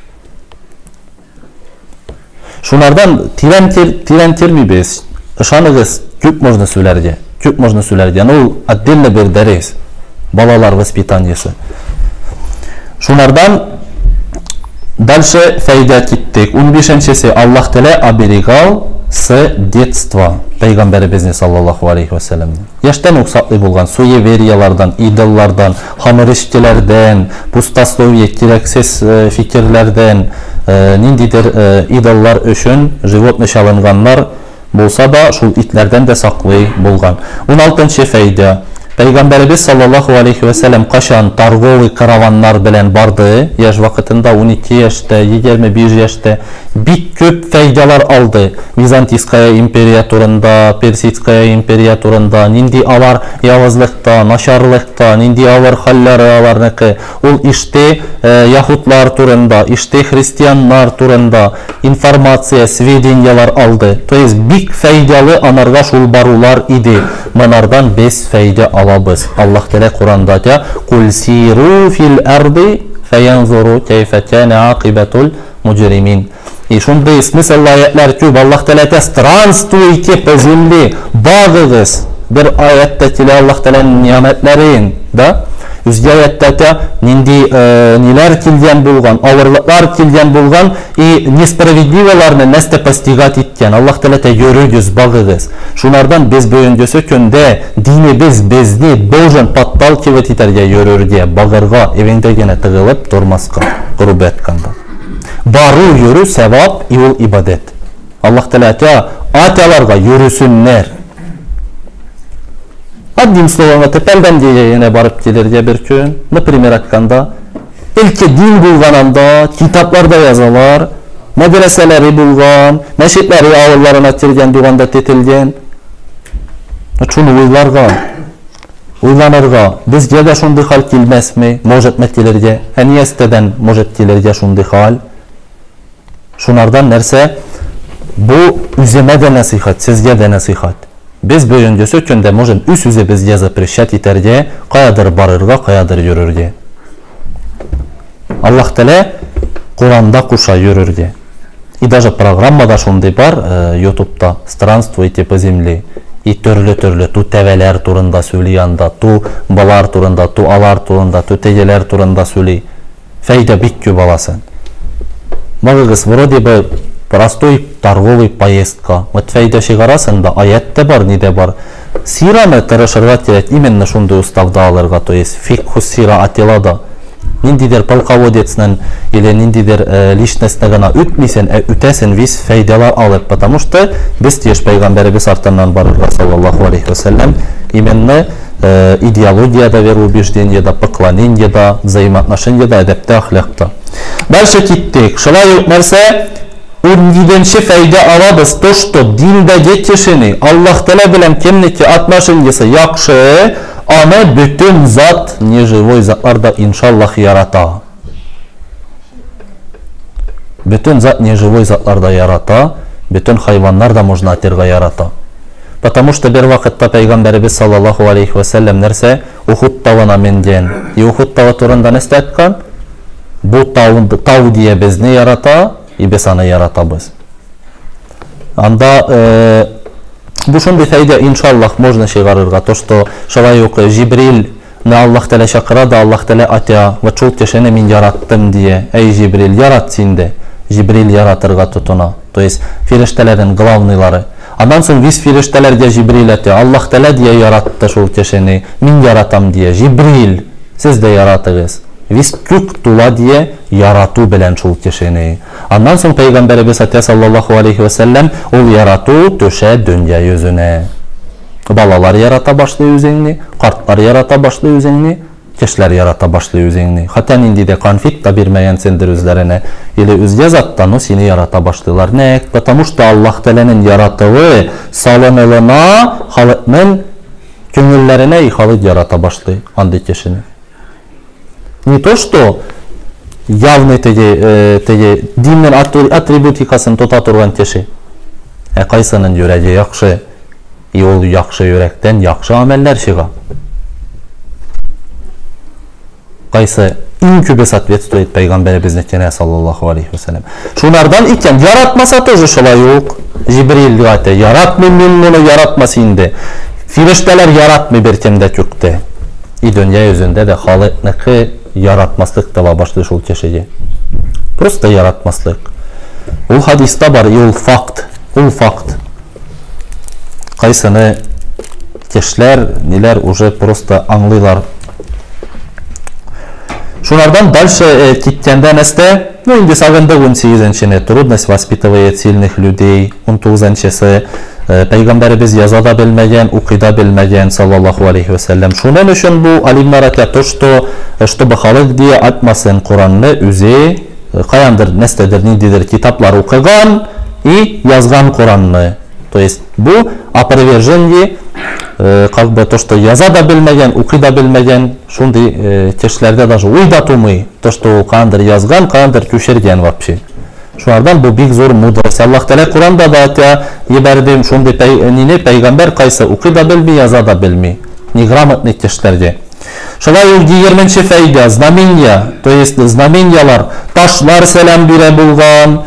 Шунардан тирән термибез. Ышаныгыз, күп можно сөйләргә. Күп можно сөйләргә. Ну, отдельно бер дәрес. Балалар воспитаниесе. Шунардан дальше файда киттек. он бешенчесе Аллах Тәала оберегал с детства. Пәйгамбәребезне саллаллаху алейхи ва саллям. Яштан ук саклый булган суевериялардан, идоллардан, хамырыштеләрдән, пустословие, кирәксез фикерләрдән, ниндидер идоллар өчен животный чалынганнар булса да, шул итләрдән дә саклый булган. он алтынчы файда. Пәйгамбәребез саллаллаху алейхи ва саллям кашан торговый караваннар белән барды, яш вакытында он ике яшьтә, егерме биш яшьтә бик күп файдалар алды. Византийская империя турында, Персидская империя турында, нинди алар явызлыкта, начарлыкта, нинди алар хәлләре аларныкы. Ул иште яһудлар турында, иште христианнар турында информация, сведениялар алды. То есть бик файдалы анарга шул барулар иде. Монардан без файда алабыз. Аллах Тәала Куранда әйтә: "Кул сиру фил арди фаянзуру кайфа кана акибатул муджримин". И шундый смысллы аятлар күп. Аллах Тәала әйтә: "Странствуйте по земле, багыгыз". Бер аятта килә Аллах Тәаланың ниъмәтләрен, да? Үзгә аятта нинди ниләр килгән булган, авырлыклар килгән булган и несправедливаларны нәрсә постигат иткән. Аллах Тәала әйтә: "Йөрегез, багыгыз". Шунардан без бүгенге көндә динебез безне должен подталкивать итәргә, йөрергә, багырга, evендә генә тыгылып тормаска, грубо әйткәндә. Бару, йөрү савап и ул ибадат. Аллах Тәала әйтә: "Аталарга йөрүсеннәр". Одним словом, тепелден дейіне барып келерге бір күн, например, айтқанда, ilke din bulgananda, kitaplarda yazılar, medreseleri bulgan, meşitleri ağıllarına tirgen, duvanda tetilgen. Şunu uylarga, uylanırga, bizge de şunday hal kilmez mi? Может metkilerge, heniyesteden может kilerge şunday hal. Şunlardan nerse, bu üzeme de nasihat, sizge de nasihat. Biz bugünkü sökünde можем üst üze bizge запрещать iterge, qayadır barırga, qayadır yürürge. Allah Teala Kur'an'da kuşa yürürge. И даже программада şunday бар, YouTube'da странствуйте по земле. И türlü türlü tu teveler turunda söyleyanda, tu balar turunda, tu alar turunda, tu tegeler turunda söyley. Fayda bik köp alasın. Мағығыз, вроде бы простой торговый поездка. Вот файда шығарасың да, аятта бар, неде бар. Сираны тырышырға керек, именно шундай уставда алырға, то есть фикху сира атилада. Ниндидер полководецнен или ниндидер э, личностны гына үтмисен, э, үтәсен вис файдалар алып, потому что без теш пайғамбарыбыз артынан барырға, саллаллаху алейхи ва саллям, именно э, идеологияда, вероубежденияда, поклоненияда, взаимоотношенияда, әдәптә, ахлякта. Дальше киттек. Шулай нәрсә, он җиденче файда алабыз, то, что диндәге кешене Аллах Тәала белән кемнеке отношениясы яхшы, аны бүтән зат, неживой затларда иншаллах ярата. Бүтән зат неживой затларда ярата, бүтән хайваннар да можно атырга ярата. Потому что бер вакытта пайгамбарыбыз саллаллаху алейхи ва саллям нәрсә, Ухуд тауына менген. И Ухуд тауы турында нәрсә әйткән? Бу тау дия безне ярата, и без аны яратабыз. Анда э, бу шундай файда иншаллах можно чыгарырга, то что шулай ук Жибрил на Аллах Тәала чакырады, Аллах Тәала атя, вот шул кешене мин яраттым дие. Эй Жибрил, ярат синде. Жибрил яратырга тотына. То есть фирештелердин главныйлары. Андан соң вис фирештелерге Жибрил атя, Аллах Тәала дие яратты шул кешене, мин яратам дие. Жибрил, сиз дә яратыгыз. Вис күк тула дие ярату белән шул кешене. Андан соң пайгамбарыбыз саллаллаху алейхи ва саллям ул ярату төшә дөнья йөзенә. Балалар ярата башлый үзеңне, картлар ярата башлый үзеңне, кешеләр ярата башлый үзеңне. Хәтта нинди дә конфликт та бирмәгәнсеңдер үзләренә, или үзгә заттан ул сине ярата башлыйлар. Нәк, потому что Аллах Тәаланың яратуы салынылына халыкның Көңілләріне ихалык ярата башлый андый кешене. Не то, что явный теге, теге диннең атрибутикасын тота турган кеше. Ә кайсының йөрәге яхшы, и ул яхшы йөрәктән яхшы амәлләр чыга. Кайсы иң күбе соответствует Пәйгамбәребезнекенә саллаллаху алейхи ва саллям. Шулардан икән, яратмаса тоже шулай ук. Җибрил әйтә, яратмый мин моны, яратмас инде. Фирештәләр яратмый беркемдә күктә. И дөнья йөзендә дә халыкныкы яратмаслык таба башлый шул кешегә. Просто яратмаслык. Ул хадиста бар, ул факт, ул факт. Кайсыны кешеләр, ниләр уже просто аңлыйлар. Шулардан дальше киткәндә нәрсә? Ну, инде сагында он сигезенче трудность воспитывает сильных людей. он тугызынчысы Пәйгамбәребез яза да белмәгән, укый да белмәгән саллаллаху алейхи ва саллям. Шуның өчен бу алимнар әйтә, то, что чтобы халык дия атмасын Куранны үзе каяндыр, нәрсәдер, ниндидер китаплар укыган и язган Куранны. То есть бу опровержение, как бы то, что яза да белмәгән, укый да белмәгән, шундый кешеләрдә даже уй да тумый, то, что каяндыр язган, каяндыр күчергән вообще. Шулардан бу бик зур мудрость. Аллаһ Тәала Куранда да әйтә, ебәрдем шундый нине пәйгамбәр кайсы укый да белми, яза да белми. Неграмотный кешеләргә. Шулай ук егерменче фәйдә, знамения, то есть знамениялар, ташлар сәлам бирә булган,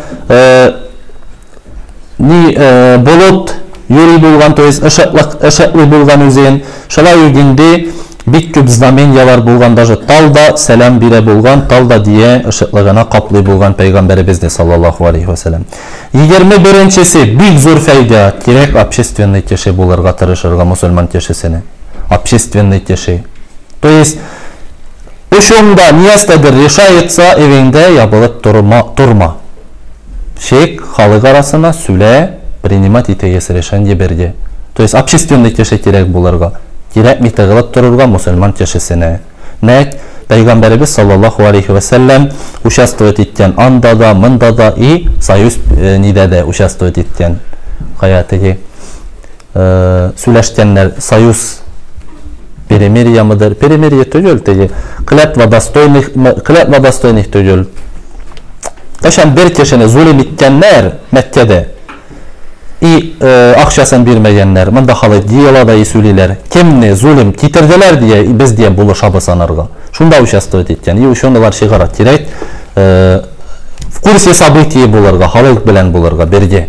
ни болот йөри булган, то есть ышыклы булган үзен. Шулай ук инде бик күп знамениялар булган, даже талда сәлам бирә булган, талда дия ышыклыгына каплый булган Пәйгамбәребезне саллаллаху алейхи ва саллям. егерме беренчесе бик зур фәйдә, кирәк общественный кеше булырга тырышырга мусульман кешесене. Общественный кеше. То есть ушунда ниястәдер решается, evеңдә ябылып турма, турма. Шек халык арасына сүлә, принимать итегес решение берде. То есть общественный кеше кирәк булырга. Кирәк митагылып торырга мусульман кешесене. Нәк Пәйгамбәребез саллаллаху алейхи ва саллям участвует иткән анда да, мында да и союз нидә дә участвует иткән. Хаятыгы сүләшкәннәр союз перемирие мыдыр? Перемирие түгел, теге клятва достойных, клятва достойных түгел. Кашан бер кешене зулим иткәннәр Мәккәдә. И акчасын бирмәгәннәр, монда халык диела да исүлиләр. Кемне зулим китерделәр дия, без дия булышабыз анарга. Шунда участвует иткән. И ушундайлар чыгара кирәк. В курсе событий булырга, халык белән булырга берге.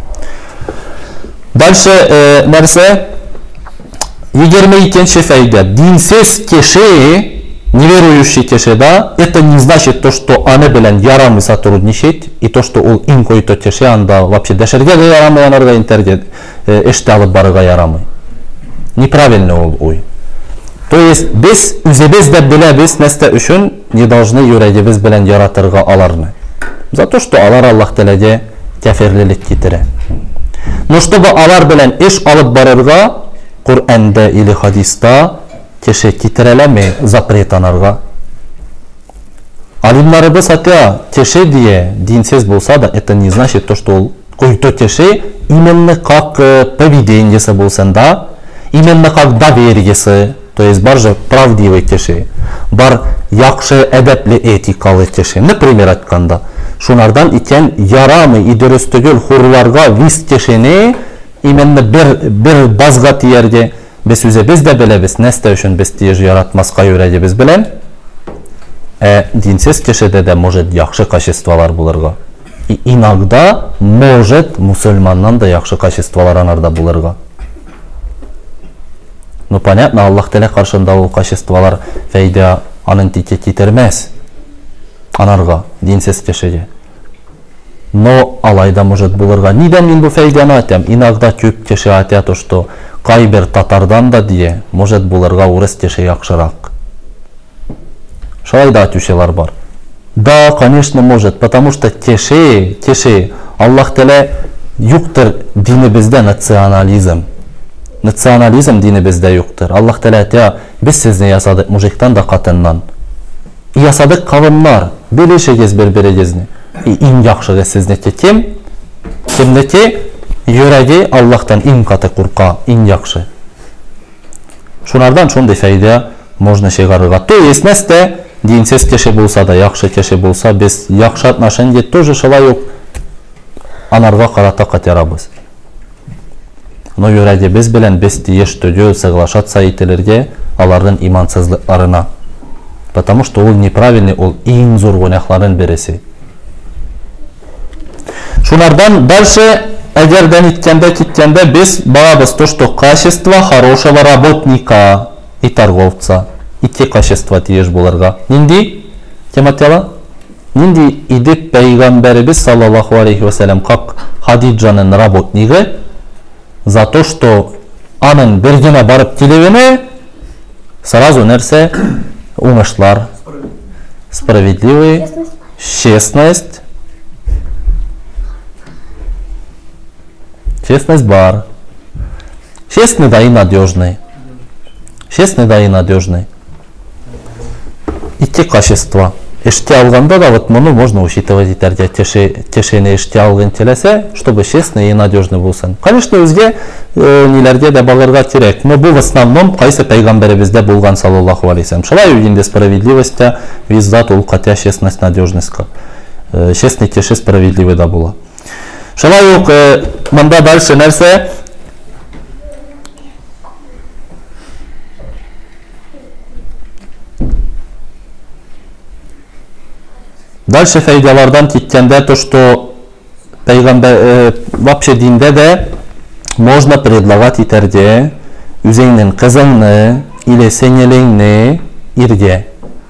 Дальше нәрсә? егерме икенче фәйдә. Динсез кеше, неверующий кеше да, это не значит то, что аны белән ярамый сотрудничать, и то, что ул иң който кеше анда вообще дәшәргә дә ярамый, анарга интерге эште алып барырга ярамый. Неправильный ул уй. То есть без үзебез дә беләбез нәрсә өчен не должны йөрәгебез белән яратырга аларны. За то, что алар Аллаһ Тәаләгә кафирлек китерә. Но чтобы алар белән эш алып барырга Кур'анда или хадиста кеше китереләме запрет анарга. Алимнарыбыз әйтә, кеше дия динсез булса да, это не значит то, что ул който кеше именно как поведениесе булсын да, именно как довериесе, то есть бар же правдивый кеше, бар яхшы әдәпле этикалы кеше. Например, айтканда, шунардан икән ярамый и дөрес түгел хурларга вис кешене именно бер бер базга тиярге. Без үзебез дә беләбез, нәрсә өчен без тиеш яратмаска йөрәгебез белән. Ә динсез кешедә дә может яхшы качестволар булырга. И иногда может мусульманнан да яхшы качестволар анарда булырга. Ну понятно, Аллаһ Тәалә каршында ул качестволар фәйдә анын тике китермәс анарга, динсез кешегә. Но алайда может булырга. Нидән мин бу фәйдәне әйтәм? Иногда күп кеше әйтә то, что кайбер татардан да дие, может булырга урыс кеше яхшырак. Шулай да әйтүчеләр бар. Да, конечно, может, потому что кеше, кеше, Аллаһ Тәалә юктыр динебездә национализм. Национализм динебездә юктыр. Аллаһ Тәалә әйтә, без сезне ясадык мужиктан да катыннан. Ясадык кавымнар, белешегез бер-берегезне. И иң яхшыгы сезнеке кем? Кемнеке? Йөрәге Аллаһтан иң каты курка, иң яхшы. Шунардан шундай файда можно чыгарырга. То есть нәрсә динсез кеше булса да, яхшы кеше булса, без яхшы отношение тоже шулай ук анарга карата катырабыз. Но юради без белән без тиеш төдө соглашаться ителергә аларның имансызлыкларына. Потому что он неправильный, он иң зур гунахларын бересе. Шунардан дальше, әгерден иткәндә киткәндә без барабыз то, что качество хорошего работника и торговца. Ике качество тиеш буларга. Нинди? Тематяла? Нинди идеп Пәйгамбәребез саллаллаху алейхи ва саллям как Хадиджаның работниги за то, что аның бергенә барып килевене сразу нәрсә уңышлар, справедливый, честность, честность бар, честный да и надежный, честный да и надежный. Ике качества. Эште алганда да вот мону можно учитывать итәргә тешене эште алган теләсә, чтобы честный и надежный булсын. Конечно, үзгә ниләргә дә багырга кирәк. Но бу в основном кайсы пәйгамбәребездә булган саллаллаху алейхи ва саллям. Шулай инде справедливость, визат ул катя, честность, надежность. Честный кеше справедливый да була. Шулай ук монда дальше нәрсә? Дальше файдалардан киткәндә то, что пәйгамбәр э, вообще диндә дә можно предлагать итәргә үзеңнең кызыңны или сеңелеңне иргә.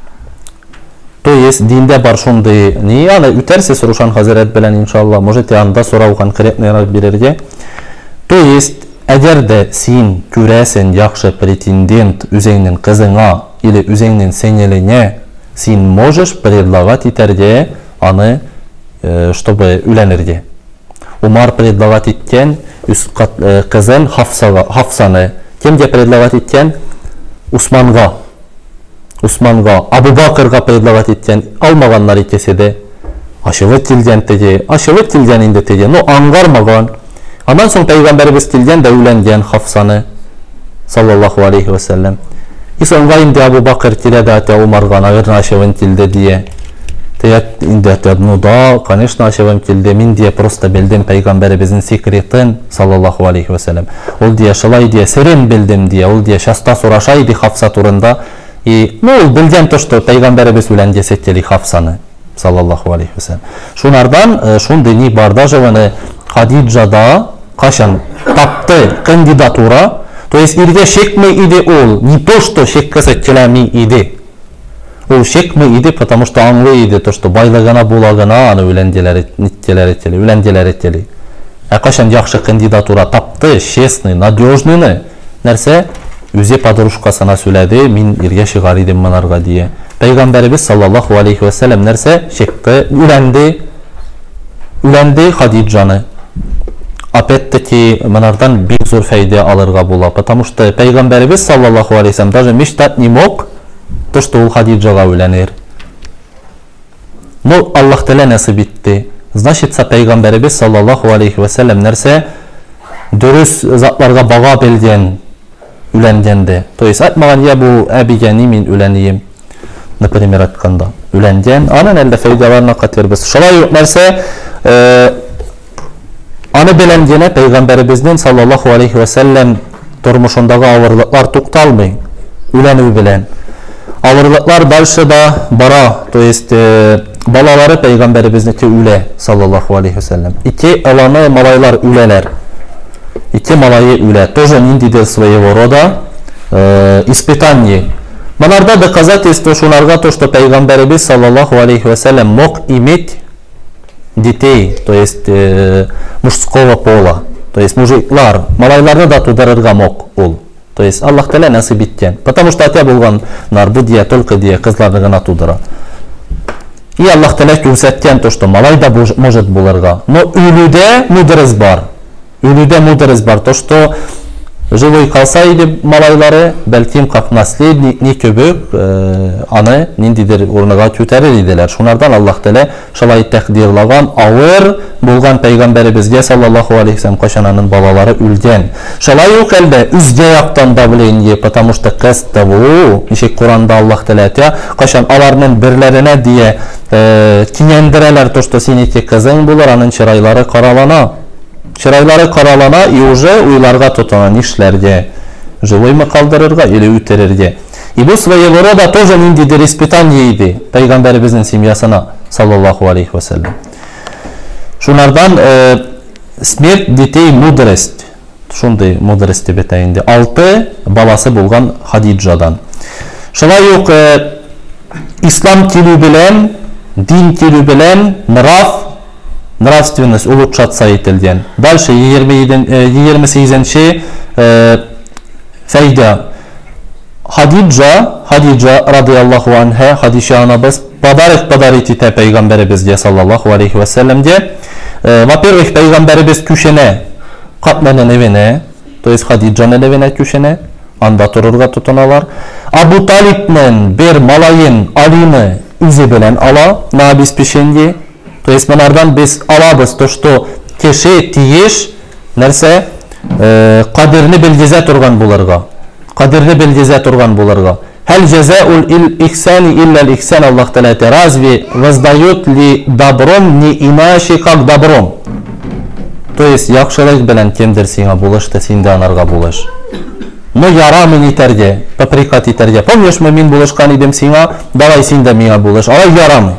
То есть диндә бар шундый ни, аны үтәрсез Рушан хәзрәт белән иншалла, можете анда сорау конкретныйрак бирергә. То есть әгәр дә син күрәсең яхшы претендент үзеңнең кызыңа или үзеңнең сеңеленә, син можешь предлагать итәргә аны, э, чтобы үләнергә. Умар предлагать иткән үз э, кызын Хафсага, Хафсаны. Кемгә предлагать иткән? Усманга. Усманга. Абу Бакырга предлагать иткән. Алмаганнар икесе дә. Ашыгып килгән теге, ашыгып килгән инде теге, но аңгармаган. Андан соң пәйгамбәребез килгән дә үләнгән Хафсаны саллаллаху алейхи ва саллям. И соңга инде Абу Бакыр килә дә ата Умарга, наверное, ашыгып килде дие. Теят инде ата, ну да, конечно, ашыгып килде. Мин дие просто белдем пәйгамбәребезнең секретен саллаллаху алейхи ва саллям. Ул дие шулай дие серен белдем дие. Ул дие шаста сораша иде Хафса турында. И ну ул белгән то, что пәйгамбәребез үлән десе кели Хафсаны саллаллаху алейхи ва саллям. Шунардан шундый ни бар да жаваны Хадиджада кашан тапты кандидатура. То есть ирге шекме иде ол, не то, что шеккасы келами иде. Ол шекме иде, потому что аңлы иде, то, что байлыгана булагана аны үләнделер етели, үләнделер етели. Ә кашан яхшы кандидатура тапты, честный, надежныйны, нәрсә, үзе подружкасына сөйләде, мин ирге шыгар идем манарга дие. Пәйгамбәребез саллаллаху алейхи ва саллям нәрсә, шекті, үләнде, үләнде Хадиджаны. Опять-таки, манардан бик зур файда алырга була, потому что пәйгамбәребез саллаллаху алейхи ва саллям даже мечтать не мог то, что ул Хадиджага үләнер. Но Аллах Тәала насип итте. Значит, пәйгамбәребез саллаллаху алейхи ва саллям нәрсә дөрес затларга бага белгән үләнгәндә. То есть айтмаган я бу әбигә ни мин үләнием, например, атканда. Үләнгән, анын әлдә файдаларына катырбыз. Шулай ук нәрсә, аны белән генә пәйгамбәребезнең саллаллаху алейхи ва саллям тормышындагы авырлыклар тукталмый, үләнү белән. Авырлыклар дальше да бара, то есть балалары пәйгамбәребезнеке үлә саллаллаху алейхи ва саллям. Ике аланы малайлар үләләр. Ике малайы үлә. Тоже ниндидер своего рода э, испытание. Манарда доказательство шунарга то, что пәйгамбәребез саллаллаху алейхи ва саллям мог иметь детей, то есть э, мужского пола, то есть мужиклар, малайларны да тудырырга мог ул. То есть Аллах Тәала насип иткән. Потому что ата булган нар бу дия только дия кызларны гына тудыра. И Аллах Тәала күрсәткән то, что малай да может булырга. Но үлүдә мудрыз бар. Үлүдә мудрыз бар. То, что Живой калса иде малайлары, бәлким как наследник не көбөк, аны ниндидер урынга көтәрер иделәр. Шунардан Аллаһ Тәала шулай тәкъдирлаган авыр булган пәйгамбәребезгә саллаллаху алейхи ва саллям кашан аның балалары үлгән. Шулай ук әлбә үзгә яктан давление, потому что кыз табу, ничек Куранда Аллаһ Тәала әйтә, кашан аларның берләренә дия кинәндерәләр, то что синеке кызың булыр, аның чырайлары каралана. Чырайлары каралана и уже уйларга тотына нишләргә, живоймы калдырырга или үтерергә. И бу своего рода тоже ниндидер испытание иде пәйгамбәребезнең семьясына саллаллаху алейхи ва саллям. Шунардан э, смерть детей мудрость. Шундай мудрость дип әйтә инде. Алты баласы булган Хадиджадан. Шулай ук э, ислам килү белән, дин килү белән нрав, нравственность улучшаться ителгән. Дальше егерме сигезенче э, файда. Хадиджа, Хадиджа радиаллаху анха, Хадиша анабыз подарок подарит итә пәйгамбәребезгә саллаллаху алейхи ва саллямгә. Во-первых, пәйгамбәребез күченә, катманын evine, то есть Хадиджаның evine күченә, анда торырга тотыналар. Абу Талибның бер малайын Алины үзе белән ала на обеспечение. То есть монардан без алабыз, то что кеше тиеш нәрсә кадерне белгезә торган булырга. Кадерне белгезә торган булырга. Хәл җазаул ихсани илля ихсан, Аллаһ Тәала разве воздает ли добром не иначе как добром? То есть яхшылык белән кемдер сиңа булышты, син дә анарга булыш. Ну ярамын итәргә, попрекать итәргә. Помнишь, мин булышкан идем сиңа, давай син дә миңа булыш. Алай ярамый.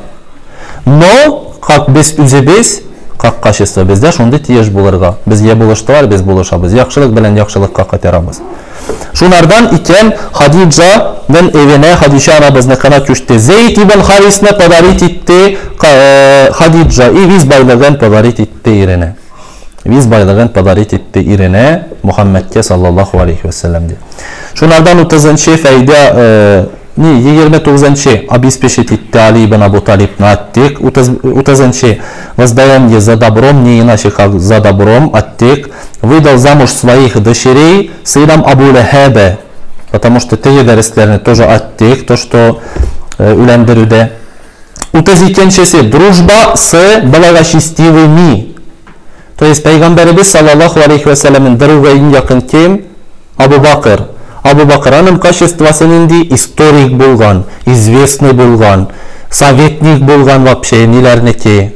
Но как без үзебез, как качество бездә шундый тиеш булырга. Безгә булыштылар, без булышабыз. Яхшылык белән яхшылыкка кайтарабыз. Шунардан икән Хадиджаның evine, Хадиша анабызныкына күчте. Зейд ибн Харисны подарит итте Хадиджа и виз байлыгын подарит итте ирене. Виз байлыгын подарит итте ирене Мухаммадке саллаллаху алейхи ва саллямге. Шунардан утызынчы файда не егерме тогузынчы обеспечить итте Али ибн Абу Талибны аттек. Утызынчы воздаяние за добром, не иначе как за добром аттек. Выдал замуж своих дочерей сыном Абу Лахаба, потому что теге дәресләрне тоже аттек, то что үләндерүдә. Утыз икенчесе дружба с благочестивыми. То есть пәйгамбәребез саллаллаху алейхи ва саллямның друга иң якын кем? Абу Бакр. Абу Бакр аның качествосы нинди? Историк булган, известный булган, советник булган вообще ниләрнеке.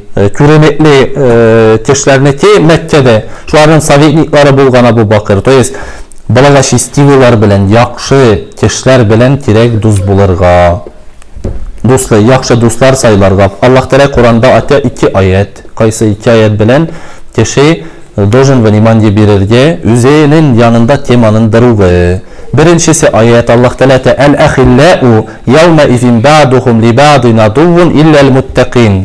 Күренекле кешеләрнеке Мәккәдә шуларның советниклары булган Абу Бакр. То есть благочестивыйлар белән, яхшы кешеләр белән кирәк дус булырга. Дуслы, яхшы дуслар сайларга. Аллаһ Тәала Куранда ата ике аят. Кайсы ике аят белән кеше должен внимание бирергә үзенең янында теманың дыругы. Беренчесе аят Аллаһ Тәала әл-ахиллау яума изин ба'духум ли ба'дин адувун илля аль-муттақин.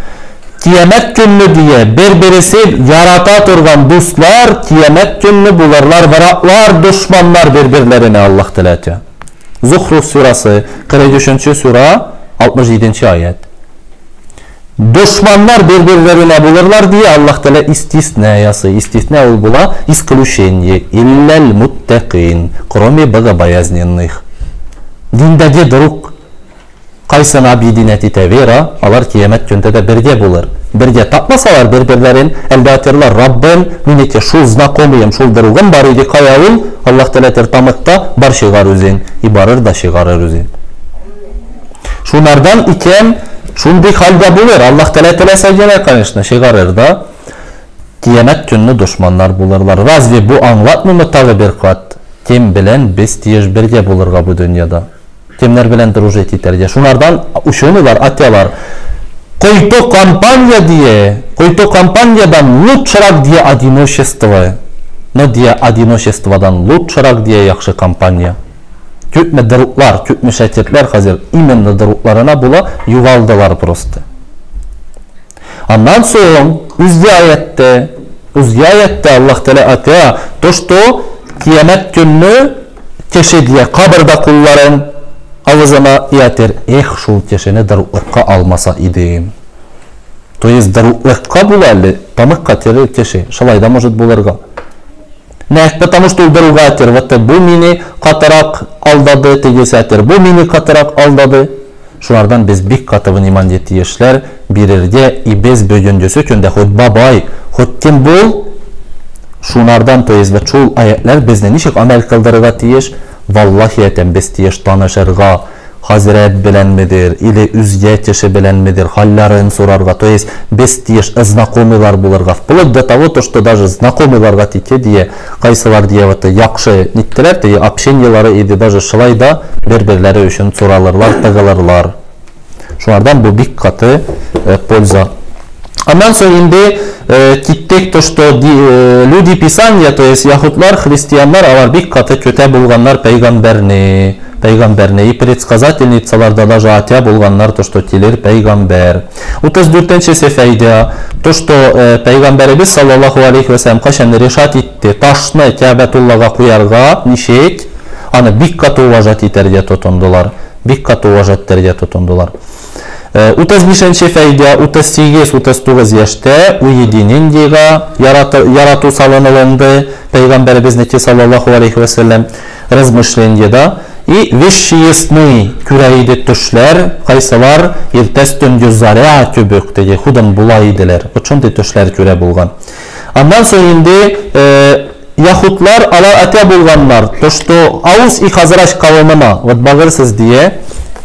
Киямет көнне дия бер-бересе ярата торган дуслар киямет көнне буларлар, вараклар, душманнар бер-берләренә Аллаһ Тәала әйтә. Зухруф сурасы кырык өченче сура алтмыш җиденче аят. Душманнар бер-берләренә буларлар дия Аллаһ Тәала истисна ясый. Истисна ул була исключение иллал муттақин, кроме богобоязненных. Диндәге друг кайсын абидинәт итә вера, алар киямәт көндә дә бергә булыр. Бергә тапмасалар бер-берләрен, әлбәттәрләр Раббым, минеке шул знакомыем, шул другым бар иде, кая ул? Аллаһ Тәала тамакта бар шигар үзен, и барыр да шигарыр үзен. Шунардан икән, шундый хәлдә булыр. Аллаһ Тәала теләсә генә, конечно, шигарыр да. Киямәт көнне душманнар булырлар. Разве бу аңлатмыймы тагы бер кат? Кем белән без тиеш бергә булырга бу дөньяда? Кемнәр белән дружить итәргә? Шунардан ушынылар, атялар. Който компания дие, който компаниядан лучшерак дие одиночество. Но дие одиночестводан лучшерак дие яхшы компания. Күпме друглар, күпме шәкертләр хәзер именно другларына була югалдылар просто. Аннан соң үзгә аятта, үзгә аятта Аллаһ Тәала әйтә, то что киямәт көнне кеше дия кабырда кулларын авызына ятер, эх, шул кешене друглыкка алмаса идем. То есть друглыкка була әле, тамыкка терер кеше, шулай да может булырга. Ne? Потому что ул бер гатер. Вот бу мине катырак алдады, тегесәтер. Бу мине катырак алдады. Шулардан без бик каты внимание тиешләр бирергә и без бөгөндөсө көндә хот бабай, хот кем бул? Шунардан то есть шул аятлар безне ничек амал кылдырырга тиеш? Валлахи әйтәм, без тиеш танышырга, хазрәт беләнмедер, или үзгә кеше беләнмедер, хәлләрен сорарга, то есть без тиеш знакомыйлар булырга. Вплоть до того, то, что даже знакомыйларга тике дие, кайсылар дие вот яхшы ниттеләр, тие общениялары иде, даже шулай да бер-берләре өчен соралырлар, тыгылырлар. Шулардан бу бик каты э, польза. Андан соң инде э, киттек то, что э, люди Писания, то есть яхутлар, христианнар, алар бик каты көтә булганнар пәйгамбәрне, пәйгамбәрне и предсказательницаларда даже атя булганнар, то, что килер пәйгамбәр. отуз дүртенче сәфәйдә, то, что э, пәйгамбәребез саллаллаху алейхи ва саллям кашан решат итте, ташны Кәбәтуллага куярга, ничек, аны бик каты уважать итәргә тотындылар, бик каты уважать итәргә тотындылар. отуз бишенче фәйдә, отуз сигез отуз тугыз яшьтә уединениегә ярату салынылды пәйгамбәребезнеке саллаллаху алейхи ва саллям размышлениеда и вещи ясны күрә иде төшләр, кайсылар иртәс төнге заря көбек теге худан була иделәр. Шундый төшләр күрә булган. Андан соң инде яхутлар алар атя булганнар, то что Аус и Хазрач кавымына, вот багырсыз дие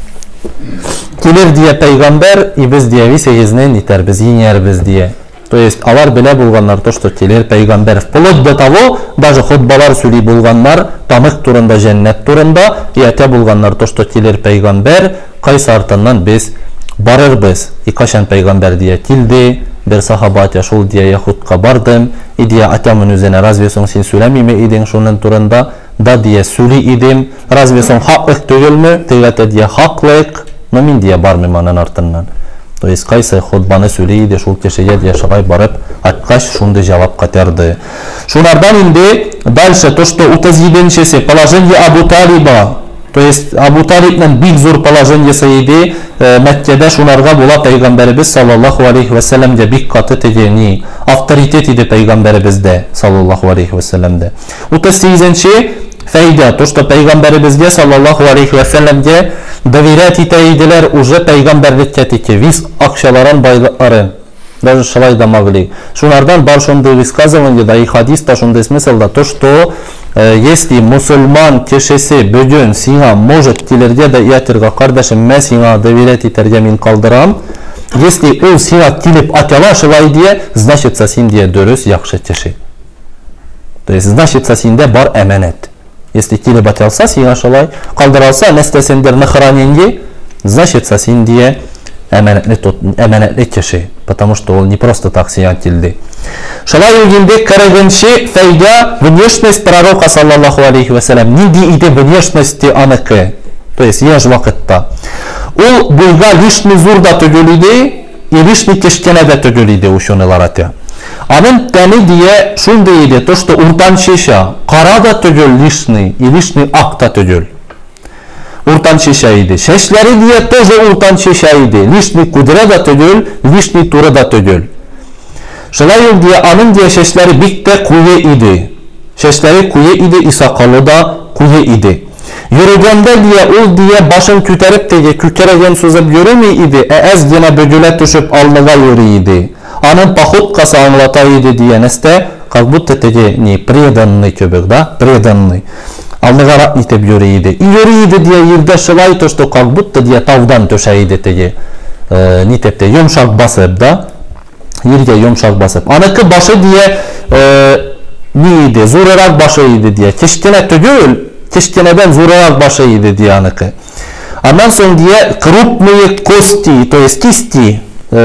килер дие пәйгамбер, и без дие висегезнен итәрбез, еңәрбез дие. То есть алар белә булганнар, то что килер пәйгамбер. Вплоть до того, даже хотбалар сөйли булганнар, тамык турында, жәннәт турында, и әтә булганнар, то что килер пәйгамбер, кайсы артыннан без барырбыз. И кашан пәйгамбер дие килде, бер сахаба әтә шул дие яхутка бардым, и дие атамын үзенә, разве соң син сөйләмиме идең шуның турында? Да дие сөйли идем, разве соң хаклык түгелме? Тегәтә дие хаклык. Но мин дия бармыйм анын артыннан. То есть кайсы хотбаны сөйлейди, шул кешегә дия шулай барып, айткач шундай җавап кайтарды. Шунардан инде дальше то, что отуз җиденчесе положение Абу Талиба. То есть Абу Талибнең бик зур положениесе иде Мәккәдә, шунарга була пәйгамбәребез саллаллаху алейхи ва саллямга бик каты тегени авторитет иде пәйгамбәребездә саллаллаху алейхи ва саллямда. отуз сигезенче фәйдә, то, что пәйгамбәребезгә саллаллаху алейхи ва саллямга доверять итә иделәр уже пәйгамбәрлеккә тике виз акчаларын, байлыкларын. Даже шулай да могли. Шунардан бар шундый высказывание, да и хадиста шундый смысл, да то, что э, если мусульман кешесе бөгөн сиңа может килергә дә ятырга, кардәшем, мен сиңа доверять итәргә мин калдырам. Если ул сиңа килеп атала шулай дия, значит син дия дөрес, яхшы кеше. То есть значит синдә бар әманәт. Если килеп аталса сиңа шулай, калдыралса нәрсәсендер нахраненге, значит син дия әманәтле кеше, потому что он не просто так сиңа килде. Шулай үгендә кырыгынчы фәйдә внешность пророка саллаллаху алейхи ва саллям. Нинди иде внешности аныкы? То есть яшь вакытта. Ул буйга лишний зур да түгел иде, и лишний кечкенә дә түгел иде ушунылар ата. Анын тәне дие шундый иде, то что уртанчыша, кара да түгел лишний, и лишний ак та түгел. Уртанчыша иде. Шәчләре дие тоже уртанчыша иде. Лишний кудра да түгел, лишний туры да түгел. Шулай ук дие анын дие шәчләре бик тә куе иде. Шәчләре куе иде, и сакалы да куе иде. Йөргәндә дие ул дие башын күтәреп теге күкәрәгән сузып йөрми иде, ә әз генә бөгелә төшеп алныга йөри иде. Анын походкасы аңлата иде дигәнестә, как будто теге не преданный кебек, да, преданный. Алныгарак нитеп йөри иде. И йөри иде дия ердә шулай, то что как будто дия таудан төшә иде теге. Э, нитеп те йомшак басып, да? Йөргә йомшак басып. Аныкы башы дия э, ни иде? Зурырак башы иде дия. Кечкенә түгел, кечкенәдән зурырак башы иде дия аныкы. Аннан соң дия крупные кости, то есть кисти,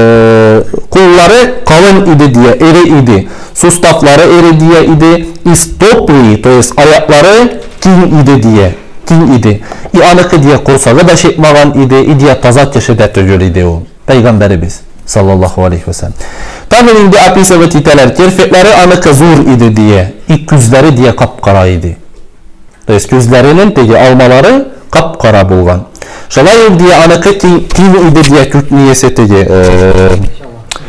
куллары калын иде дия, эре иде. Суставлары эре дия иде. И стопы, то есть аяклары киң иде дия, киң иде. И аныкы дия курсагы да шетмаган иде, и дия таза кеше дә түгел иде ул. Пәйгамбәребез саллаллаху алейхи ва саллям. Тагы инде описывать итәләр, терфетләре аныкы зур иде дия, и күзләре дия капкара иде. То есть күзләренең теге алмалары капкара булган. Шулай ук дия аныкы киң иде дия күтниесе теге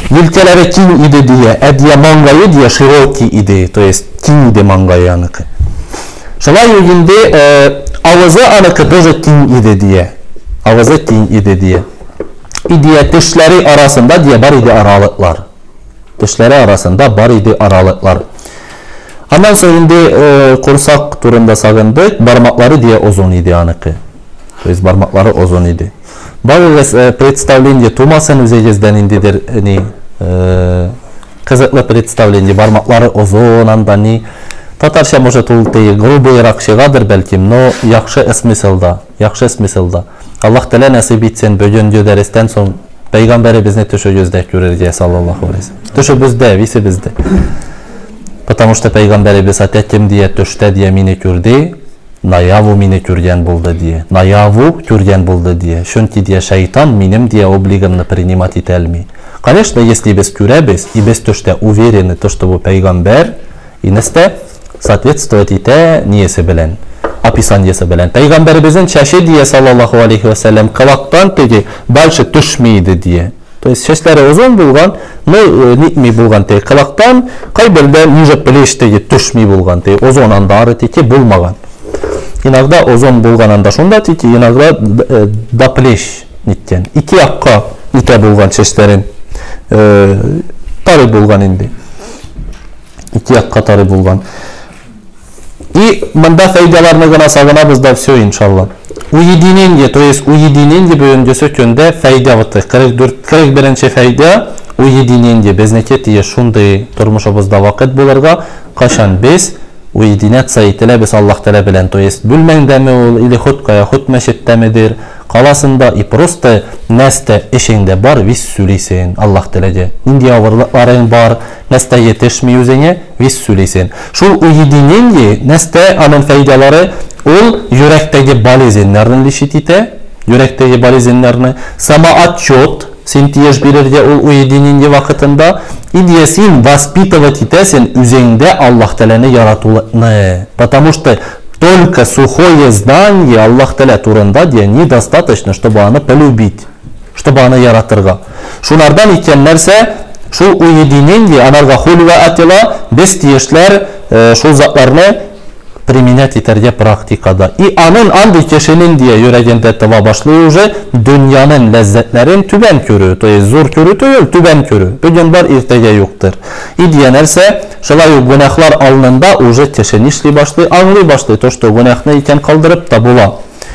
Ülkeleri kin idi diye, ediye mangayı diye şiroki idi, to jest kin idi mangayı anıkı. Şolay uginde e, avazı anıkı doja kin idi diye, avazı kin idi diye. İdiye dişleri arasında diye var idi aralıklar. Dişleri arasında var idi aralıklar. Ondan sonra indi e, kursak turunda sağındık, parmakları diye uzun idi anıkı. To jest parmakları uzun idi. Bazı e, представление Тумасан üzerinde indidir hani kızıklı представление parmakları uzun andani Tatarşa может ultayı грубыйрак шығадыр belki, но yaxşı смыслда, yaxşı смыслда. Allah Teala nasip etsin bugünkü dersten son Peygamberimizni tüşü gözde görür sallallahu aleyhi ve sellem. Tüşü bizde, visi bizde. Потому что Peygamberimiz atettim diye tüşte diye mini kürdü. Nayavu mini kürgen buldu diye. Nayavu kürgen buldu diye. Çünkü diye şeytan benim diye облигамно принимать ителми. Конечно, если без кюребес и без то, что уверены, то, что вы пейгамбер, и несте соответствует и те нiyesi bilen, описанiyesi bilen. Peygamberimizin çeşi diye sallallahu aleyhi ve sellem kılaktan teki balşı düşmeydi diye. То есть sesleri uzun bulgan, no nitmi bulgan teki kılaktan kayberde nice bileşteki düşmey bulgan teki uzun andarı teki bulmagan. İnagda uzun bulgan anda şunda teki inagda da pleş nitten. İki yakka nite bulgan seslerin tarı bulgan indi. İki yakka tarı bulgan. И мында файдаларына гына сагынабыз да все иншалла. Уединение, то есть уединение бөлүндө сөкөндө файда баты. кырк биринчи файда уединение. Безнеке тие шундай турмушубузда вакыт буларга кашан без уединяться ителебиз Аллах Теала белән. То есть бүлмәңдәме ул или хуткая хут мәчеттәмедер, каласында и просто нәрсә эшеңдә бар, вис сүлисен Аллах Теалага. Нинди авырлыкларың бар, нәрсә yetişmi үзеңә, вис сүлисен. Шул уединение, нәрсә аның файдалары ул йөрәктәге болезньләрне лишит итә, йөрәктәге болезньләрне самоотчет сен тиеш бирергә ул уединение вакытында идеясын воспитывать итәсен үзеңдә Аллах Теаланы яратулыкны. Потому что только сухое знание Аллах Теала турында дия недостаточно, чтобы аны полюбить, чтобы аны яратырга. Шунардан икән нәрсә? Шул уединение анарга хулва атила без тиешләр шул затларны применять итәргә практикада. И аның андый кешенең дия йөрәгендә таба башлый уже дөньяның ләззәтләрен түбән күрү, то есть зур күрү түгел, түбән күрү. Бүген бар, иртәгә юктыр. И дия нәрсә? Шулай ук гүнәхләр алынында уже кеше нишли башлый, аңлый башлый, то что гүнәхне икән калдырып та була.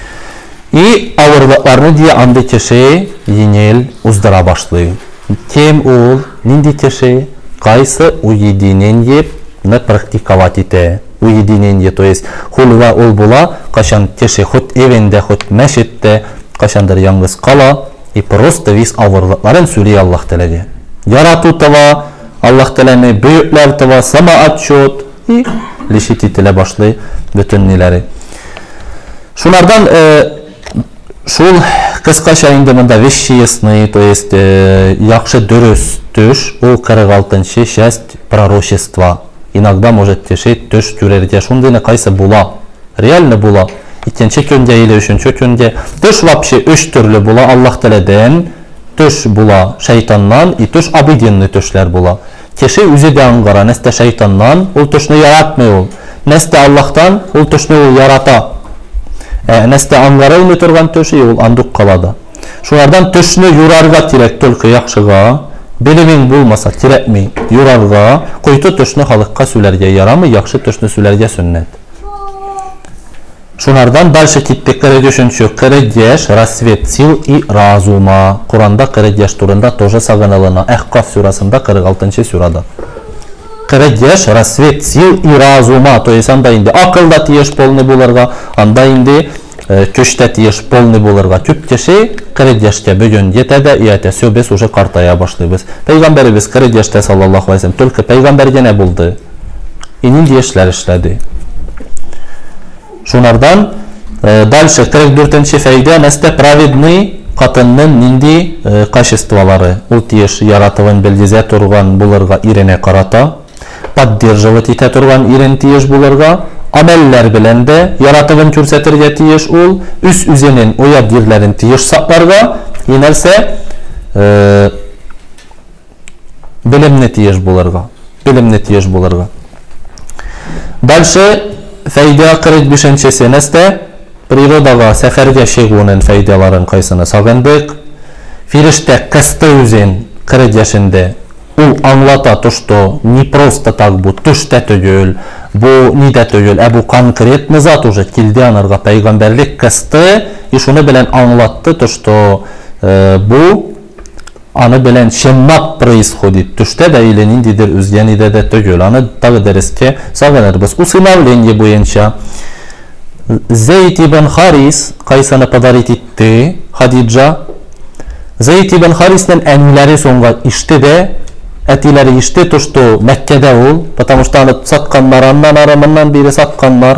И авырлыкларны дия андый кеше еңел уздыра башлый. Кем ул, нинди кеше, кайсы уединение не практиковать итә. Уединение, то есть хулва ул була, кашан кеше хут эвендә, хут мәчеттә, кашандыр яңгыз кала, и просто вис авырлыкларын сөйли Аллах Теалага. Ярату тава, Аллах Теаланы бөйөкләр тава, самоотчет и лишит ителә башлый бүтән ниләре. Шулардан шул кыскача инде монда вещественный, то есть яхшы дөрес төш, ул кырык алтынчы часть пророчества. Иногда может тешет төш күрәргә шундый кайсы була, реально була. Икенче көндә или өченче көндә төш вообще өч төрле була Аллах Теаладан. Төш була шайтаннан, и төш обыденный төшләр була. Кеше үзе дә аңгара, нәрсә шайтаннан, ул төшне яратмый ул. Нәрсә Аллахтан, ул төшне ул ярата. Ә нәрсә аңгара торган төше ул андук калада. Шулардан төшне юрарга кирәк, только яхшыга. Белемең булмаса кирәкми юрарга, койты төшне халыкка сүләргә ярамый, яхшы төшне сүләргә сөннәт. Шунардан дальше киттек кырык өченче кырык яшь рассвет сил и разума. Куранда кырык яшь турында тоже сагынылына. Ахкаф сурасында кырык алтынчы сурада. кырык яшь рассвет сил и разума, то есть анда инде акылда тиеш полный буларга, анда инде көчтә тиеш полный буларга. Күп кеше кырык яшькә бүгін жетәдә, и әтәсе без уже картая башлыйбыз. Пәйгамбәребез кырык яшьтә саллаллаху алейхи ва саллям, только пәйгамбәр генә булды. И нинди эшләр эшләде. Шунардан дальше кырык дүртенче фәйдә нәрсә праведный катынның нинди качестволары. Ул тиеш яратылган белгезә торган булырга ирене карата, поддерживать итә торган ирен тиеш булырга, амәлләр белән дә яратылган күрсәтергә тиеш ул, үз үзенең оят җирләрен тиеш сакларга, и нәрсә Bilimne tiyej bulurga. Bilimne tiyej bulurga. Dальше fayda kırk beşinci seneste prirodaga seferge şeğunun faydaların kaysını sagındık. Firişte kıstı üzün kırk yaşında ул anlata tuştu, не просто так bu tuşta tügül, bu nide tügül, e bu konkretni zat уже kildi anırga peygamberlik kıstı, и şunu bilen anlattı tuştu, e, bu anı bilen şemmak происходит, tuşta da ile nindidir üzgen ide de tügül, anı tağı deriz ki sağınırız. Усыновление boyunca Zeyd ibn Haris kaysana padarit etti Hadica. Zeyd ibn Haris'nin emileri sonra işte de etileri işte tuştu Mekke'de ol. Потому что satkanlar, andan aramından biri satkanlar.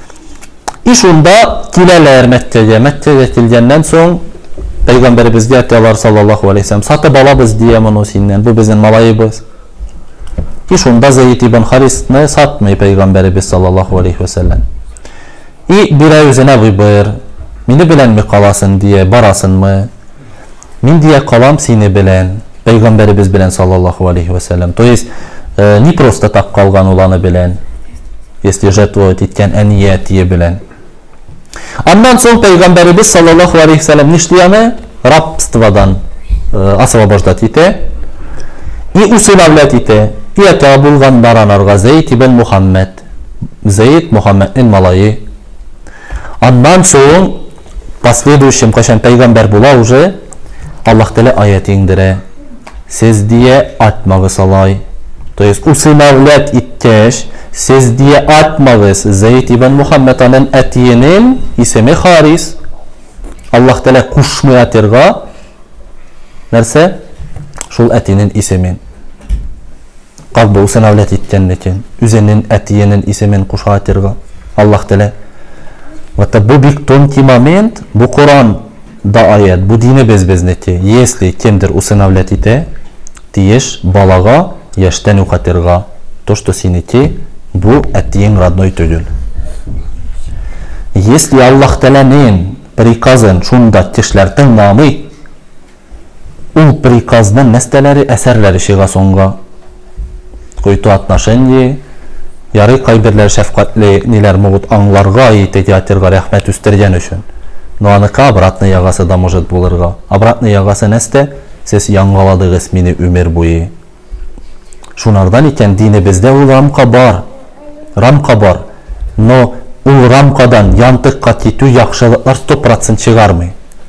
İşunda kileler Mekke'ye. Mekke'ye kilgenden son Peygamberimiz diyorlar sallallahu aleyhi ve sellem. Satıp alabız diyemem o sinden. Bu bizim malayımız. İşunda Zeyd ibn Haris'ni satmıyor Peygamberimiz sallallahu aleyhi ve sellem. İ bir ay üzerine vibir. Mini bilen mi kalasın diye barasın mı? Min diye kalam seni bilen. Peygamberimiz bilen sallallahu aleyhi ve sellem. То есть e, не просто так kalgan olanı bilen. Если жертвовать etken en niyetiye bilen. Ondan sonra Peygamberimiz sallallahu aleyhi ve sellem nişliyanı рабстводан e, освобождать ite. И усыновлять ite. И это bulgan baranarga Zeyd ibn Muhammed. Zeyd Muhammed'in malayı. Ondan sonra последующим kaşan peygamber bula уже Allah Teala ayet indire. Siz diye atmağı salay. То есть усыновлять itkеш siz diye atmağız Zeyd ibn Muhammed'in etiyinin ismi Haris. Allah Teala kuşmu atırga nerse şul etinin ismin. Qalbu usınovlять itkenlikin üzerinin etiyinin ismin kuşa atırga Allah Teala. Вот bu bir тонкий момент, bu Kur'an da ayet, bu dine bezbezneti. Если kimdir усыновлять ite, тиеш балага yaştan ukatırga. То, что siniti, bu etiyin родной tügül. Если Allah Teala'nın prikazın şunda tişlerden namı, ул приказның meseleleri, eserleri şiga songa. Koytu отношение, yarı kaybirler şefkatli neler muğut anlarga ait etiyatırga rahmet üstergen üçün. Но anıka обратный yağası da может bulurga. Обратный yağası neste? Siz yangaladığız mini ömür boyu. Şunlardan iken dini bizde ul ramka var. Ramka var. No ul ramkadan yantıkka ketü yakşılıklar сто процент çıkarmay.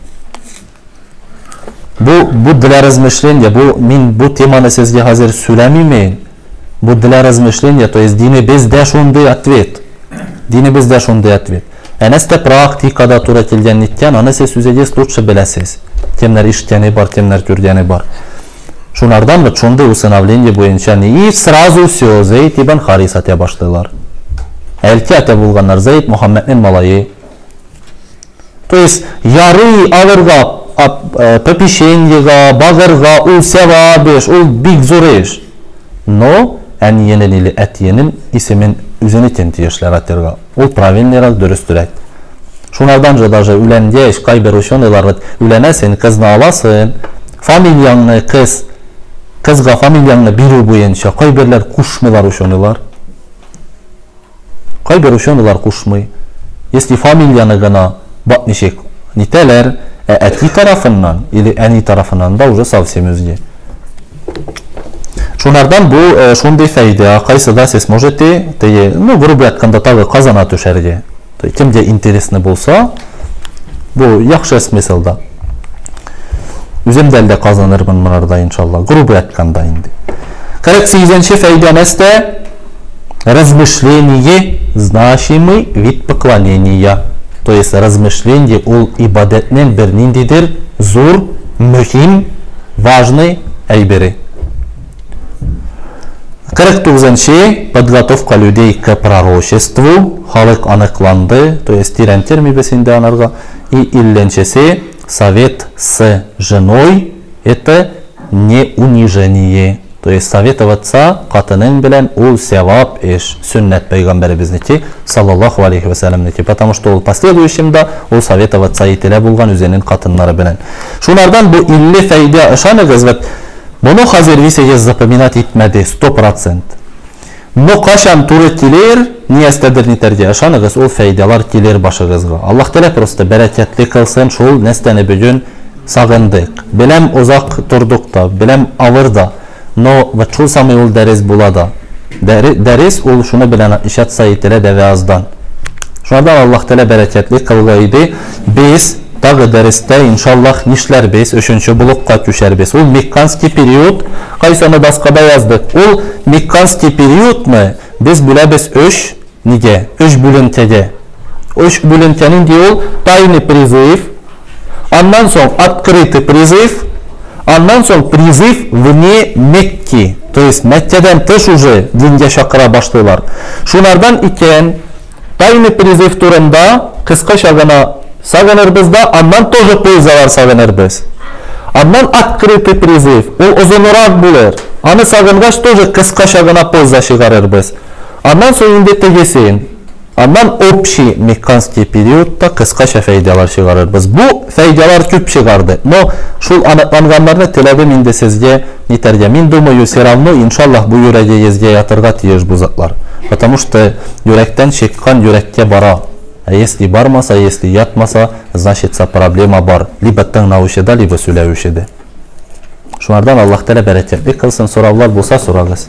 Bu bu для размышления, bu min bu temanı sizge hazır söylemeyeyim. Bu для размышления, то есть dini bizde şunday atvet. Dini bizde şunday atvet. Eneste praktikada tura kelgenlikken ana siz süzeceğiz lütfen bilesiz. Kimler işkeni var, kimler görgeni var. Şunlardan mı çonda усыновление boyunca ne? Сразу все Zeyd ibn Haris atya başladılar. Elki atya bulganlar Zeyd Muhammed'in malayı. То есть yarı alırga, popişenliga, bağırga, ul sevabeş, ul big zoreş. No, en yenili etiyenin ismin üzerine tentiyişler atırga. O правильный dürüstürek. Şunlardan da даже ülengeç, kayberuşyonelar, ülenesin, kızını alasın, familyanı kız, kızga familyanı biri boyunca kayberler kuşmular uşyonelar. Kayberuşyonelar kuşmuy. Если familyanı gına batnişik niteler, eti tarafından, ili eni tarafından da уже совсем özge. Şunlardan bu şunday fayda kaysıda siz можете, ну грубо aytkanda tağı kazana düşerge. Kimge interesni bolsa, bu yaxşı смыслda. Üzümde de kazanırım bunlarda inşallah. Грубо aytkanda indi. kırk sekizinci fayda neste? Размышление значимый вид поклонения. То есть размышление ул ibadetinin bir nindidir, zor, mühim, важный ayбери. kırk dokuzuncu подготовка людей к пророчеству, халык анıklandı, то есть тирентер мибесinde anarga. И илленчеси совет с женой, это не унижение. То есть советоваться katının bilen ул sevap iş, sünnet peygamberimizniki sallallahu aleyhi ve sellemniki. Потому что ул последующимda ул советоваться itile bulgan üzerinin katınları bilen. Şunlardan bu illi fayda ışanıgız ve Bunu hazır visegez запоминать etmedi сто процент. Но kaşan turu kilir, niyestedir niterge aşanıgız, o faydalar kilir başıgızga. Allah Teala prosta bereketli kılsın, şol nesteni bugün sağındık. Bilem uzak durduk da, bilem avır da, no ve çul sami ol deriz bulada. Deriz ol şunu bilen işat sayitile de ve azdan. Şunlardan Allah Teala bereketli kılgaydı. Biz dağı deriste inşallah nişler biz, üçüncü bulukka düşer biz. O Mikkanski periyod, kaysana daskada yazdık. O Mikkanski periyod mu? Biz bile biz üç, nige? Üç bülüntege. Üç bülüntenin diyor, tayni prizif, ondan sonra открытый призыв, ondan sonra призыв вне Мекки. То есть Mekke'den tış уже dinge şakıra başlıyorlar. Şunlardan iken, tayni prizif turunda kıska şagana sağınır da, ondan тоже peyzalar sağınır biz. Ondan открытый призыв, o uzunurak bulur. Anı sağıngaç тоже kıska şagana peyza çıkarır biz. Ondan sonra indi tegesin. Ondan общий Mekkanski periyodda kıskaça faydalar çıkarır biz. Bu faydalar küp çıkardı. No, şul anıtlanganlarını teledim indi sizge niterge. Min думаю, все равно inşallah bu yüreğe yezge yatırga tiyeş bu zatlar. Потому что yürekten çıkan yürekke bara. А если бармаса, если ятмаса, значит проблема бар. Либо тың наушеда, либо сөйлеушеде. Şunlardan Allah Teala bereketli kılsın. Soravlar bulsa sorağız.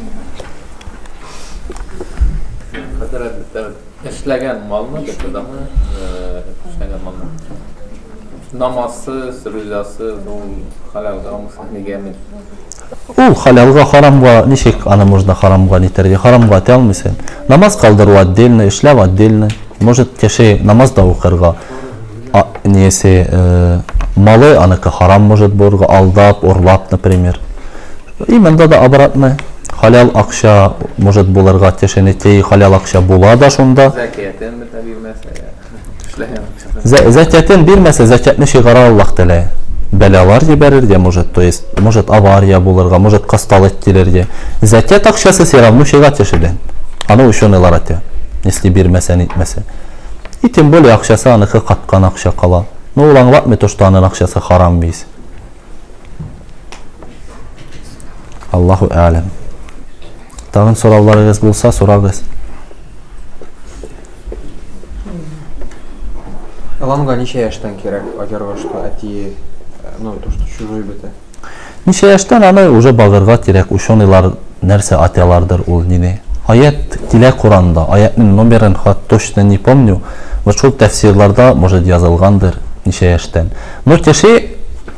İşləgən malını götürdü mı? İşləgən malını. Namazsız, rüzasız, o halalga mısın? Negemin? O halalga, haramga, nişek ana можно haramga niтерге? Haramga ate almışsın. Namaz kaldırı отдельно, işlev отдельно. Может кеше namaz da okurga. Niyesi malı anıkı haram может borga, aldap, orlap, например. Именно да обратно. Halal akşa может bularga teşenetey halal akşa bula da şunda. Zeketin mi tabi mesela? Zeketin bir mesela zeketni şigara Allah Teala belalar geberir ya может, то есть может avariya bularga, может kastalık gelir ya. Zeket akşası все равно şiga teşeden. Ana uşonelar ate. Если bir mesela etmese. İtim böyle akşası anıkı katkan akşa kala. Ne olan vatmı toştanın akşası haram biz. Allahu alem. Tağın soravlarınız bulsa sorağız. Alamga neçe yaştan kerek agarga что ati, ну то что чужой бите. Neçe yaştan ana уже bağırga kerek uşonilar nerse atyalardır ol nine. Ayet dile Kur'an'da, ayetin numerin hat точно не помню. Ve çok tefsirlerde может yazılgandır neçe yaştan. No keşi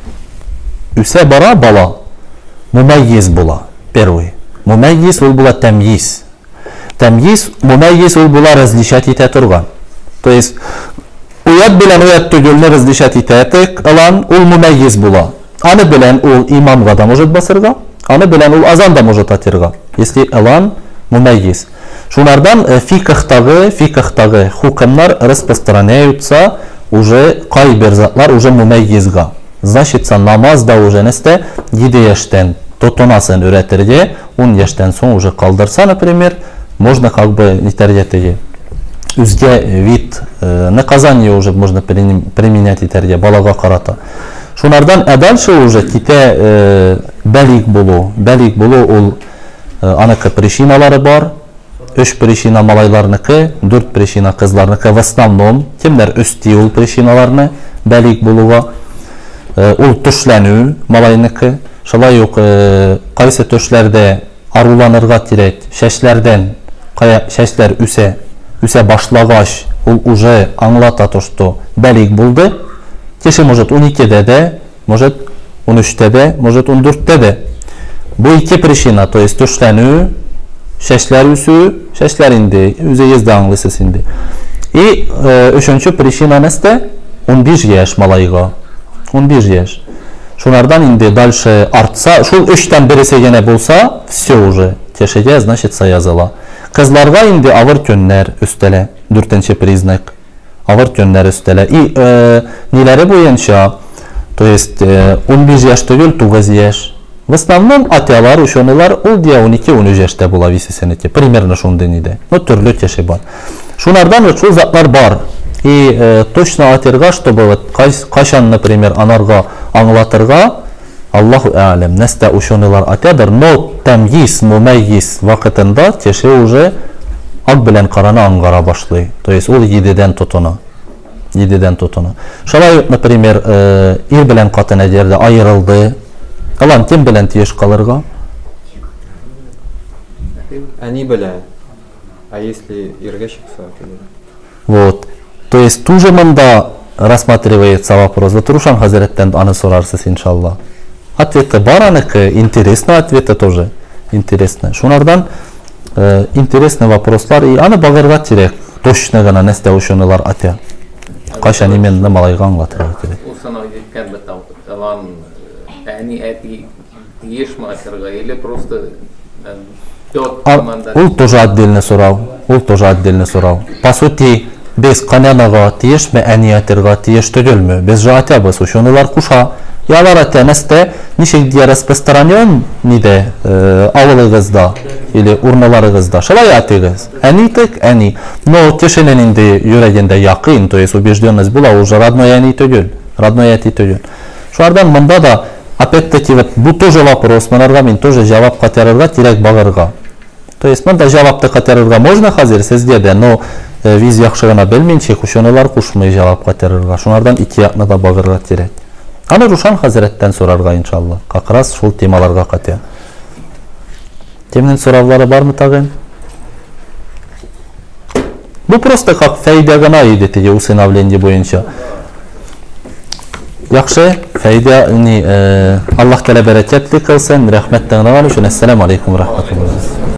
üse bara bala, mumeyyiz bula, первый. Mumeyyiz ol bula temyiz. Temyiz, mumeyyiz ol bula razlişat ite turgan. То есть, uyat bilen uyat tügülünü razlişat ite etek alan ol mumeyyiz bula. Anı bilen ol imamga da может basırga, anı bilen ol azan da может atırga. Если alan mumeyyiz. Şunlardan e, fikahtağı, fikahtağı hükümler распространяются уже kayber zatlar уже mumeyyizga. Значится namaz da уже neste yedi yaştan tutunasın öğretirge, on yaştan son уже kaldırsa, например, можно как бы niтерgetege. Üzge вид э, наказание уже можно применять niтерге, балага karata. Şunlardan a дальше уже kite э, belik bulu, belik bulu ol э, anakı prişinaları var. Üç prişina malaylarnıkı, dört prişina kızlarnıkı, в основном kimler üstü ol prişinalarını belik buluğa, ol tüşlenü malaynıkı, şalay yok, kaysı tüşlerde arulanırga tirek, şeşlerden, şeşler üse, üse başlagaş, ol uca anlata toştu belik buldu, keşi может on ikide de, может on üçte de, может on dörtte de. Bu iki prişina, to есть tüşlenü, şeşler üsü, şeşler indi, üze yezde anglısız indi. I e, üçüncü prişina neste on bir yaş malayga, on bir yaş. Şunlardan indi, дальше artsa, şul üçten birisi gene bulsa, все уже, teşege, значит yazıla. Kızlarga indi avır könler üstele, dörtінші priznak, avır könler üstele. I e, nileri boyunca, to есть e, on bir yaş değil, dokuz yaş. В основном atyalar, uşonular ol diye on iki on üç yaşta bulavisi seneki. Примерно şundenide. No türlü keşi var. Şunlardan uçul zatlar var. И e, точно atırga, чтобы вот kaşan, например, anarga anlatırga Allahu a'lem. Näste uşonylar atyadır. No temyiz, mumeyyiz vakitinde kişi уже ak bilen karana angara başlay. To есть ol yediden tutuna. yediden tutuna. Şalay, например, ir bilen katın ejerde ayrıldı. Alan kim bilen tiyeş kalırga? Они беляют. А если ирге çıksa? Вот. То есть тоже мында рассматривается вопрос. Вот Рушан Хазреттен аны sorarсыз иншаллах. Ответы бар аныкы, интересно ответы тоже. Интересно. Шунардан э, интересный вопрослар и аны багырга керек. Точно гана näste ошонылар атя. Кашан именне малайга аңлатырга керек. Ул санау жеткен бит алан әни әти ешме атырга или просто тот команда. Ул тоже отдельно сурау. Ул тоже отдельно сурау. По сути, без канянага тиешме әни атырга тиеш түгелме? Без же атябыз ошонылар куша. Ялар атя näste ничек дия распространен ниде авылыгызда или урналарыгызда. Шалай атыгыз. Әни тек әни. Но кешенин инде йөрәгендә якын, то есть убежденность була уже родной әни түгел. Родной әти түгел. Шулардан монда да опять-таки вот бу тоже вопрос. Монарга мин тоже җавап кайтарырга кирәк багырга. То есть монда җавапты кайтарырга можно хәзер сезгә дә, но виз яхшы гына белмәенчә ошонылар кушмый җавап кайтарырга. Шунардан ике якны да багырга кирәк. Аны Рушан Хазреттен сорарга иншаллах. Как раз шул темаларга катя. Кемнең сораулары бармы тагын? Бу просто как фәйдә гына иде теге усыновление буенча. Яхшы, фәйдә ни Аллаһ тәала бәрәкәтле кылсын. Рәхмәт тәңнәгән өчен. Ассаламу алейкум рахматуллаһи.